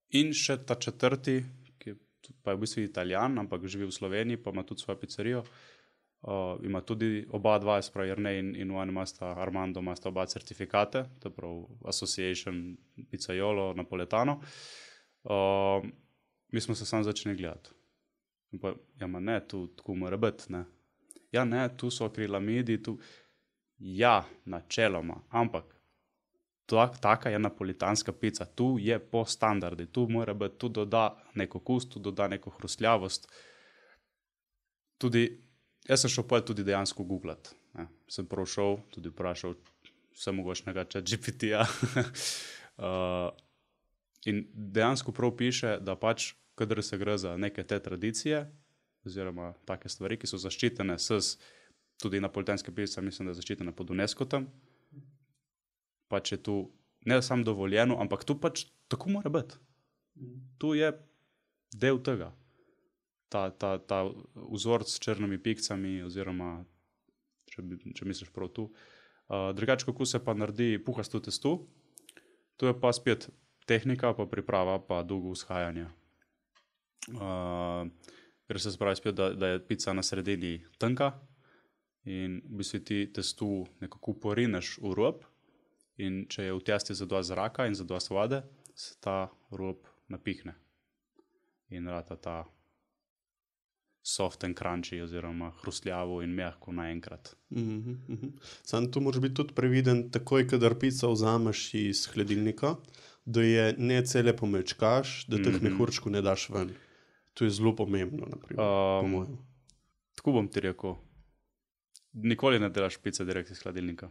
In še ta četrti, ki je, pa je v bistvu Italijan, ampak živi v Sloveniji, pa ima tudi svojo pizzerijo. Uh, ima tudi oba dva, spravi Jernej in, in v enem sta Armando, ima sta oba certifikate, to je prav Association Pizzaiolo Napoletano. Uh, mi smo se sam začeli gledati. In pa, ja, ma ne, tu tako mora biti, ne. Ja, ne, tu so akrilamidi, tu... Ja, načeloma, ampak tak, taka je napolitanska pica, tu je po standardi, tu mora biti, tu doda neko okus, tu doda neko hrustljavost. Tudi, jaz sem šel pa tudi dejansko googlat, ne. Sem prav šel, tudi vprašal vsemogočnega ChatGPT-ja. uh, in dejansko prav piše, da pač, kadar se gre za neke te tradicije, oziroma take stvari, ki so zaščitene s, tudi napolitanska pica, mislim, da je zaščitena pod UNESCO tam, pač je tu ne samo dovoljeno, ampak tu pač tako mora biti. Tu je del tega. Ta, ta, ta vzorc s črnimi pikcami, oziroma, če, če misliš prav tu. Uh, drugače, kako se pa naredi puhasto testo, tu je pa spet tehnika, pa priprava, pa dolgo vzhajanje. Uh, ker se spravi spet, da, da je pica na sredini tanka in v bistvu ti testo nekako porineš v rob in če je v testi zadost zraka in zadost vode, se ta rob napihne in rata ta soft and crunchy oziroma hrustljavo in mehko naenkrat. Mm-hmm, mm-hmm. Sam tu moraš biti tudi previden, takoj, kadar pico vzameš iz hladilnika, da je ne cele pomečkaš, da teh mm-hmm. mehurčkov ne daš ven. To je zelo pomembno, naprimer, um, po mojem. Tako bom ti rekel. Nikoli ne delaš pice direkt iz hladilnika.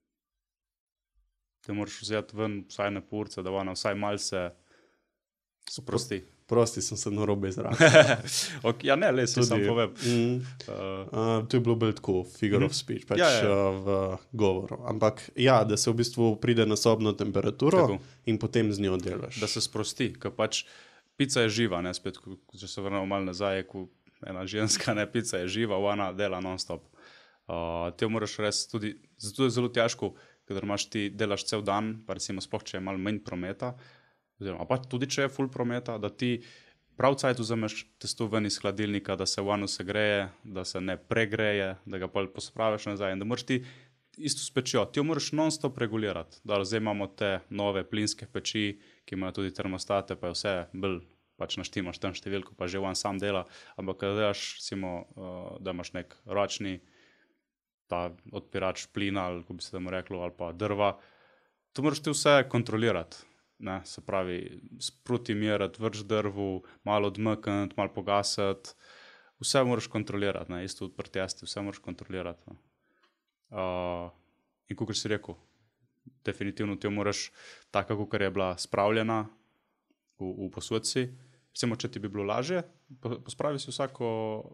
Te moraš vzeti ven vsaj na purce, da ona vsaj malce sprosti. Prosti sem se narobe izrazil. Okay, ja, ne, le si sam povem. Mm, uh, uh, to je bilo bolj tako, figure mm. of speech, pač ja, ja, ja. v govoru. Ampak ja, da se v bistvu pride na sobno temperaturo tako. In potem z njo delaš. Da se sprosti, ker pač pica je živa, ne, spet, ko, če se vrnemo malo nazaj, ko ena ženska, ne, pica je živa, ona dela non-stop. Uh, te moraš res tudi, zato je zelo težko, kadar imaš ti, delaš cel dan, pa recimo sploh, če je malo manj prometa, oziroma pa tudi, če je ful prometa, da ti prav cajt vzameš testo ven iz hladilnika, da se vano se greje, da se ne pregreje, da ga pa pospraviš nazaj in da moraš ti isto s pečjo, ti jo moraš non-stop regulirati. Da, zdaj imamo te nove plinske peči, ki imajo tudi termostate, pa je vse bolj, pač naštimaš tam številko, pa že on sam dela, ampak kada delaš, recimo, uh, da imaš nek ročni ta odpirač plina, ali ko bi se temu reklo, ali pa drva, to moraš ti vse kontrolirati. Ne, se pravi, sproti merati, vrč drvu, malo odmkniti, malo pogasiti, vse moraš kontrolirati, ne, isto odprtjesti, vse moraš kontrolirati. Ne. Uh, in kakor si rekel, definitivno ti moraš taka, kakor je bila spravljena v, v posodci. Recimo, če ti bi bilo lažje, pospravi si vsako,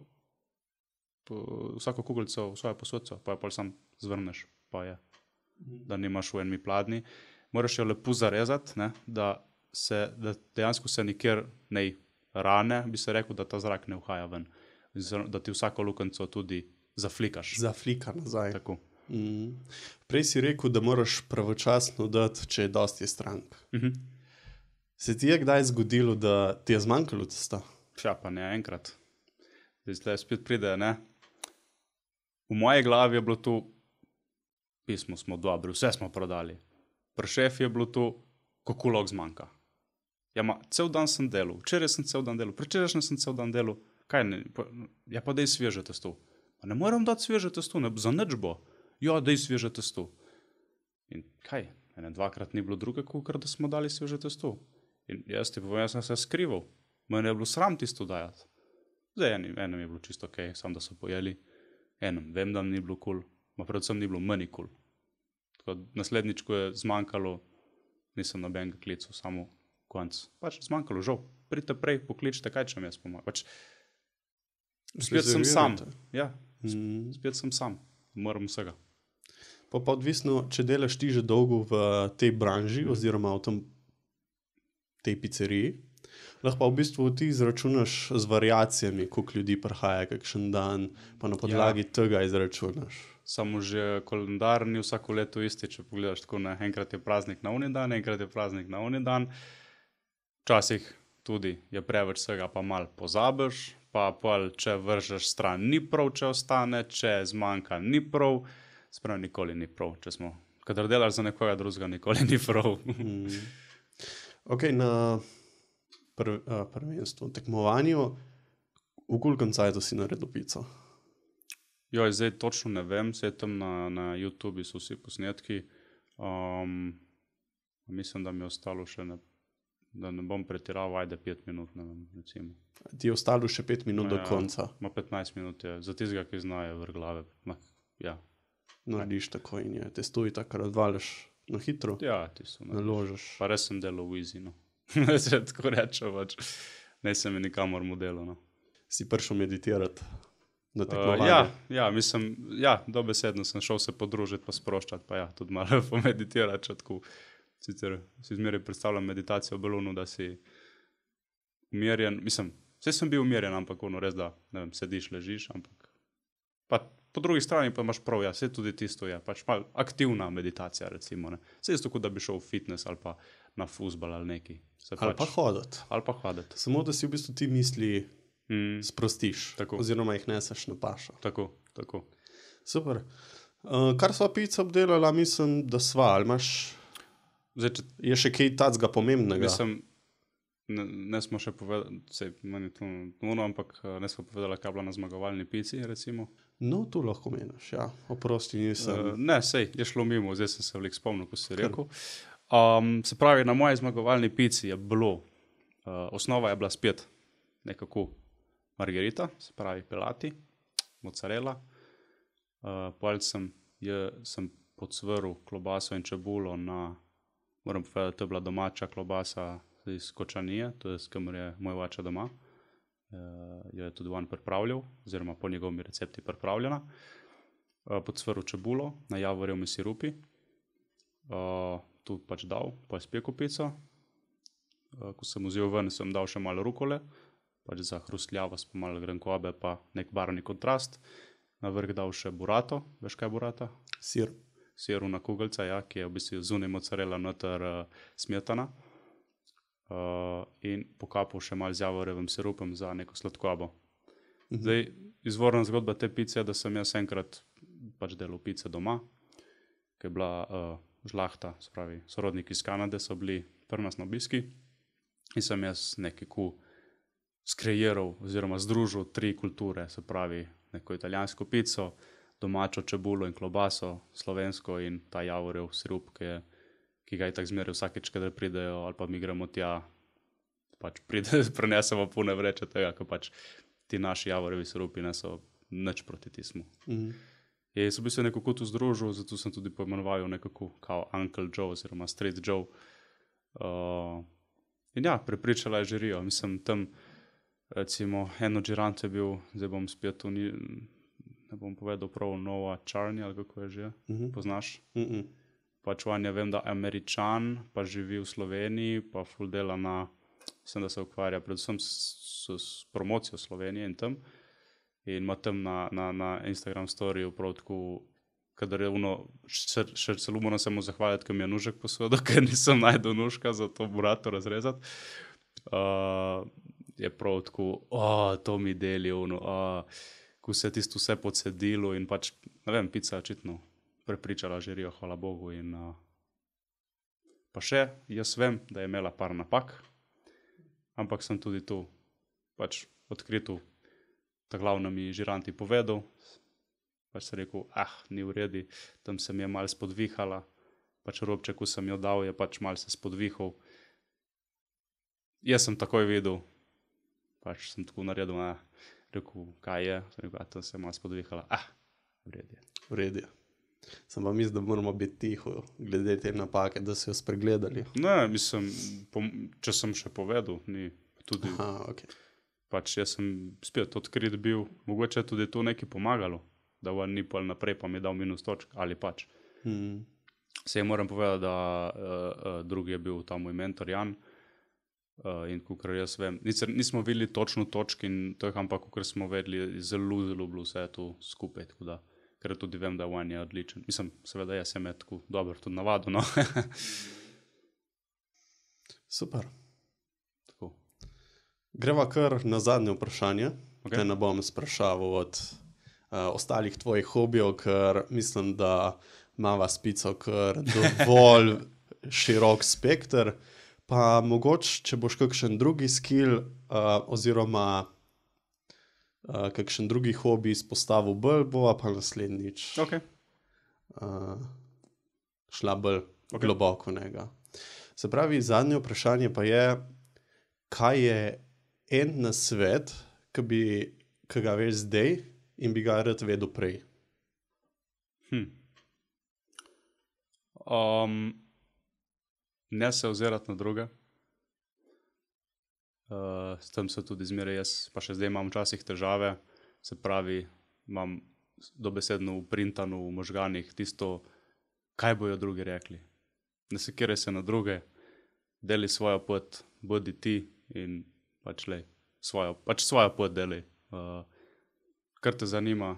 po, vsako kuglico v svojo posodco, pa jo pol sam zvrneš, pa je, da nimaš v enmi pladni. Moraš jo lepo zarezati, ne, da, se, da dejansko se nikjer ne rane, bi se rekel, da ta zrak ne vhaja ven. Da ti vsako lukenco tudi zaflikaš. Zaflika nazaj. Tako. Mm. Prej si rekel, da moraš pravočasno dati, če je dosti strank. Mm-hmm. Se ti je kdaj zgodilo, da ti je zmanjkalo testa? Ja, pa ne enkrat. Zdaj spet pride, ne. V moji glavi je bilo tu, pismo smo dobri, vse smo prodali. Pri šefi je bilo to, kako lahko zmanjka. Ja, ma, cel dan sem delal, včeraj sem cel dan delal, prečerajšnjem sem cel dan delal, kaj ne, pa, ja pa daj sveže testo. Pa ne moram dati sveže testo, ne, za nič bo. Ja, daj sveže testo. In kaj, ene dvakrat ni bilo druge, kakor da smo dali sveže testo. In jaz ti povem, jaz sem se skrival, meni je bilo sram tisto dajati. Zdaj enim, enem je bilo čisto okej, okay, sam da so pojeli, enem, vem, da mi ni bilo kul, cool, ma predvsem ni bilo meni kul. Cool. Naslednjič, ko je zmanjkalo, nisem nobenega klical, samo konc. Pač zmanjkalo, žal. Pridite prej, pokličite, kaj če mi jaz pomagam. Pač, spet sem sam. Ja, mm. spet sem sam. Moram vsega. Pa pa odvisno, če delaš ti že dolgo v tej branži, mm. oziroma v tem, tej pizzeriji, lahko pa v bistvu ti izračunaš z variacijami, koliko ljudi prihaja kakšen dan, pa na podlagi ja. Tega izračunaš. Samo že kalendar ni vsako leto isti, če pogledaš tako, ne, enkrat je praznik na oni dan, enkrat je praznik na oni dan. Včasih tudi je preveč vsega, pa mal pozabiš, pa pol, če vržeš stran, ni prav, če ostane, če zmanjka, ni prav, sprav nikoli ni prav, če smo, kadar delaš za nekoga drugega, nikoli ni prav. Mm. Ok, na prv, uh, prvenstvu, tekmovanju, v kolikem cajtu si naredil pico? Joj, zdaj točno ne vem, se tam na, na YouTubi so vsi posnetki. Um, mislim, da mi je ostalo še, ne, da ne bom pretiraval, ajde pet minut, ne vem, recimo. Ti je ostalo še pet minut No, do ja, konca. Ma petnajst minut je, za tistega, ki znajo vrh glave. Ma, ja. Narediš tako in je. Testuj tako, razvališ na hitro, Ja, ti so. naložiš. Pa res sem delal v Easy, no. Se tako reče, pač. Ne sem nikamor modelu, no. Si prišel meditirati na Uh, tekmovanje. ja, ja, mislim, ja, dobesedno sem šel se podružiti pa sproščati, pa ja, tudi malo pomeditirati, če tako. Sicer si zmeraj predstavljam meditacijo v balonu, da si umirjen, mislim, vse sem bil umirjen, ampak ono res, da, ne vem, sediš, ležiš, ampak pa po drugi strani pa imaš prav, ja, vse tudi tisto je, pač malo aktivna meditacija, recimo, ne. Vse isto, kot da bi šel v fitness ali pa na fuzbal ali neki. Se Ali pa pač, hoditi. ali pa hoditi. Samo, da si v bistvu ti misli Mm, sprostiš, Tako. oziroma jih neseš na pašo. tako, tako. Super. Uh, kar sva pico obdelala, mislim, da sva. Ali imaš, Zdaj, če je še kaj tacga pomembnega? Mislim, ne, ne smo še povedali, sej, meni to nuno, ampak eh, ne smo povedali, kaj je bila na zmagovalni pici, recimo. No, tu lahko meniš, ja. Oprosti, nisem. Uh, ne, sej, je šlo mimo, zdaj sem se veliko spomnil, ko si rekel. Um, se pravi, na moji zmagovalni pici je bilo, uh, osnova je bila spet nekako margarita, se pravi pelati, mozzarella. Uh, Pol sem, je, sem podsvrl klobaso in čebulo na, moram povedati, to je bila domača klobasa iz Kočanije, to je s kamer je moj oče doma. Uh, jo je tudi on pripravljal, oziroma po njegovimi recepti pripravljena. Uh, podsvrl čebulo na javorjevmi sirupi, uh, tu pač dal, pa je spekel pico. Uh, ko sem vzel ven, sem dal še malo rukole, pač za hrustljavost, pa malo grenkobe, pa nek barvni kontrast. Na vrh dal še burato, veš kaj je burata? Sir. Siruna kugelca, ja, ki je v bistvu zunaj mozzarella, noter uh, smetana. Uh, in pokapal še malo z javorjevim sirupom za neko sladkobo. Mhm. Zdaj, izvorna zgodba te pice je, da sem jaz enkrat pač delal pice doma, ki je bila uh, žlahta, se pravi, sorodniki iz Kanade so bili pri nas na obiski in sem jaz nekako skreiral oziroma združil tri kulture, se pravi, neko italijansko pico, domačo čebulo in klobaso, slovensko in ta javorjev sirup, ki, je, ki ga itak zmeraj vsakeč, kadar pridejo ali pa mi gremo tja, pač pride, prenesemo pune vreče tega, ko pač ti naši javorjevi sirupi ne so nič proti tismu. Mhm. Je sem bil se nekako tu združil, zato sem tudi poimenoval nekako kao Uncle Joe oziroma Street Joe. Uh, in ja, prepričala je žirijo. Mislim, tam recimo eno džirant je bil, zdaj bom spet tu, ni, ne bom povedal prav, Noah Charney ali kako je že, Mhm. poznaš? Mhm. Pač on je, vem, da Američan, pa živi v Sloveniji, pa ful dela na, mislim, da se ukvarja predvsem s, s, s promocijo Slovenije in tam. In ima tam na, na, na Instagram storiju prav tako, kadar je uno, še, še celo moram se mu zahvaliti, ker mi je nužek posodil, ker nisem najdel nužka za to burato razrezati. Uh, je prav tako, o, to mi deli, uno, o, ko se je tisto vse podsedilo in pač, ne vem, pica je očitno prepričala žirijo, hvala Bogu. In, uh, pa še, jaz vem, da je imela par napak, ampak sem tudi tu pač odkritu ta glavna mi žiranti povedal, pač sem rekel, ah, ni v redi, tam se mi je malo spodvihala, pač robček, ko sem jo dal, je pač malo se spodvihal. Jaz sem takoj videl, pač sem tako naredil, ah, rekel, kaj je, sem rekel, a tam se je malo spodvihala, ah, v redi. V redu. Sem pa mislim, da moramo biti tiho, glede te napake, da so jo spregledali. Ne, mislim, pom, če sem še povedal, ni tudi... Aha, ok. Pač jaz sem spet odkrit bil, mogoče je tudi to nekaj pomagalo, da on ni pol naprej, pa mi je dal minus točk, ali pač. Mhm. Sej moram povedati, da uh, uh, drugi je bil ta moj mentor Jan uh, in kakor jaz vem, nicer, nismo videli točno točk in teh, ampak kakor smo vedeli, zelo, zelo bilo vse tu skupaj, tako da, ker tudi vem, da on je odličen. Mislim, seveda jaz sem je tako dobro tudi navadil, no. Super. Greva kar na zadnje vprašanje. Okay. Te ne bom sprašaval od uh, ostalih tvojih hobijev, ker mislim, da imava s pico kar dovolj širok spekter. Pa mogoče, če boš kakšen drugi skill uh, oziroma uh, kakšen drugi hobi izpostavil bolj, bova pa naslednjič Okay. uh, šla bolj Okay. globoko njega. Se pravi, zadnje vprašanje pa je, kaj je en nasvet, ki bi, ki ga veš zdaj in bi ga rad vedel prej? Hm. Um, ne se ozirati na druge. Uh, s tem se tudi zmeraj jaz, pa še zdaj imam včasih težave, se pravi, imam dobesedno uprintano v možganih tisto, kaj bojo drugi rekli. Ne sekiraj se na druge, deli svojo pot, bodi ti in pač lej, svojo, pač svojo pot deli. Uh, kar te zanima,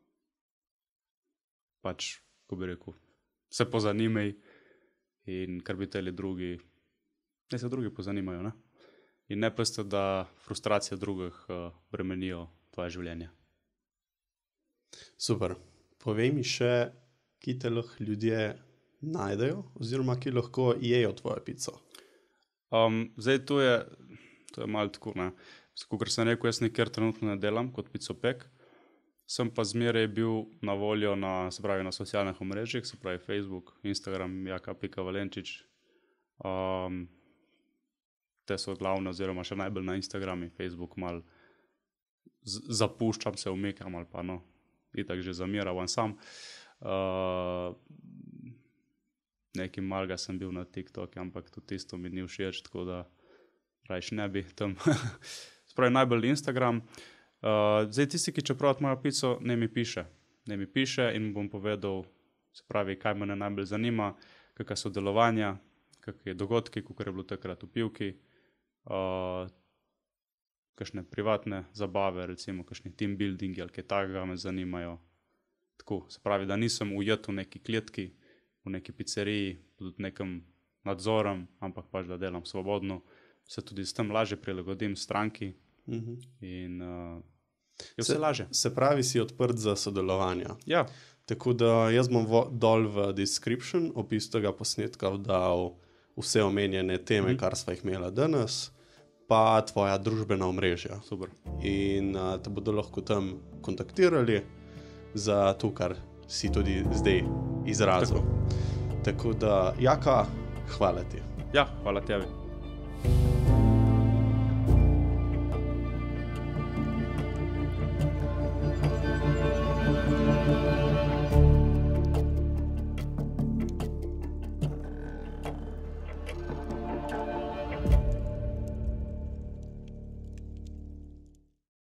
pač, ko bi rekel, se pozanimaj in kar bi teli drugi, ne se drugi pozanimajo, ne? In ne peste, da frustracije drugih uh, bremenijo tvoje življenje. Super. Povej mi še, ki te lahko ljudje najdejo oziroma ki lahko jejo tvojo pico. Um, zdaj to je, to je malo tako, ne. Kakor sem rekel, jaz nikjer trenutno ne delam kot picopek, sem pa zmeraj bil na voljo na, se pravi, na socialnih omrežjih, se pravi Facebook, Instagram, jaka pika valenčič. Um, te so glavne oziroma še najbolj na Instagrami, Facebook mal zapuščam se, umikam ali pa no, itak že zamiravam sam. Uh, Nekaj malega sem bil na TikTok, ampak tudi tisto mi ni všeč, tako da rajš ne bi tam. Spravi najbolj Instagram. Uh, zdaj tisti, ki čeprav mojo pico, ne mi piše. Ne mi piše in bom povedal, se pravi, kaj me najbolj zanima, kakšna so delovanja, kakšne dogodki, kakor je bilo takrat v pivki, uh, kakšne privatne zabave, recimo kakšni team buildingi ali kaj takega me zanimajo. Tako, se pravi, da nisem ujet v neki kletki, v neki pizzeriji, pod nekim nadzorom, ampak pač, da delam svobodno, se tudi s tem lažje prilagodim stranki Mhm. in uh, je vse lažje. Se pravi, si odprt za sodelovanja. Ja, Tako da jaz bom vo, dol v description opis tega posnetka dal vse omenjene teme, Mhm. kar sva jih imela danes, pa tvoja družbena omrežja. super. In uh, te bodo lahko tam kontaktirali za to, kar si tudi zdaj izrazil. Tako, Tako da, Jaka, hvala ti. Ja, hvala tebi.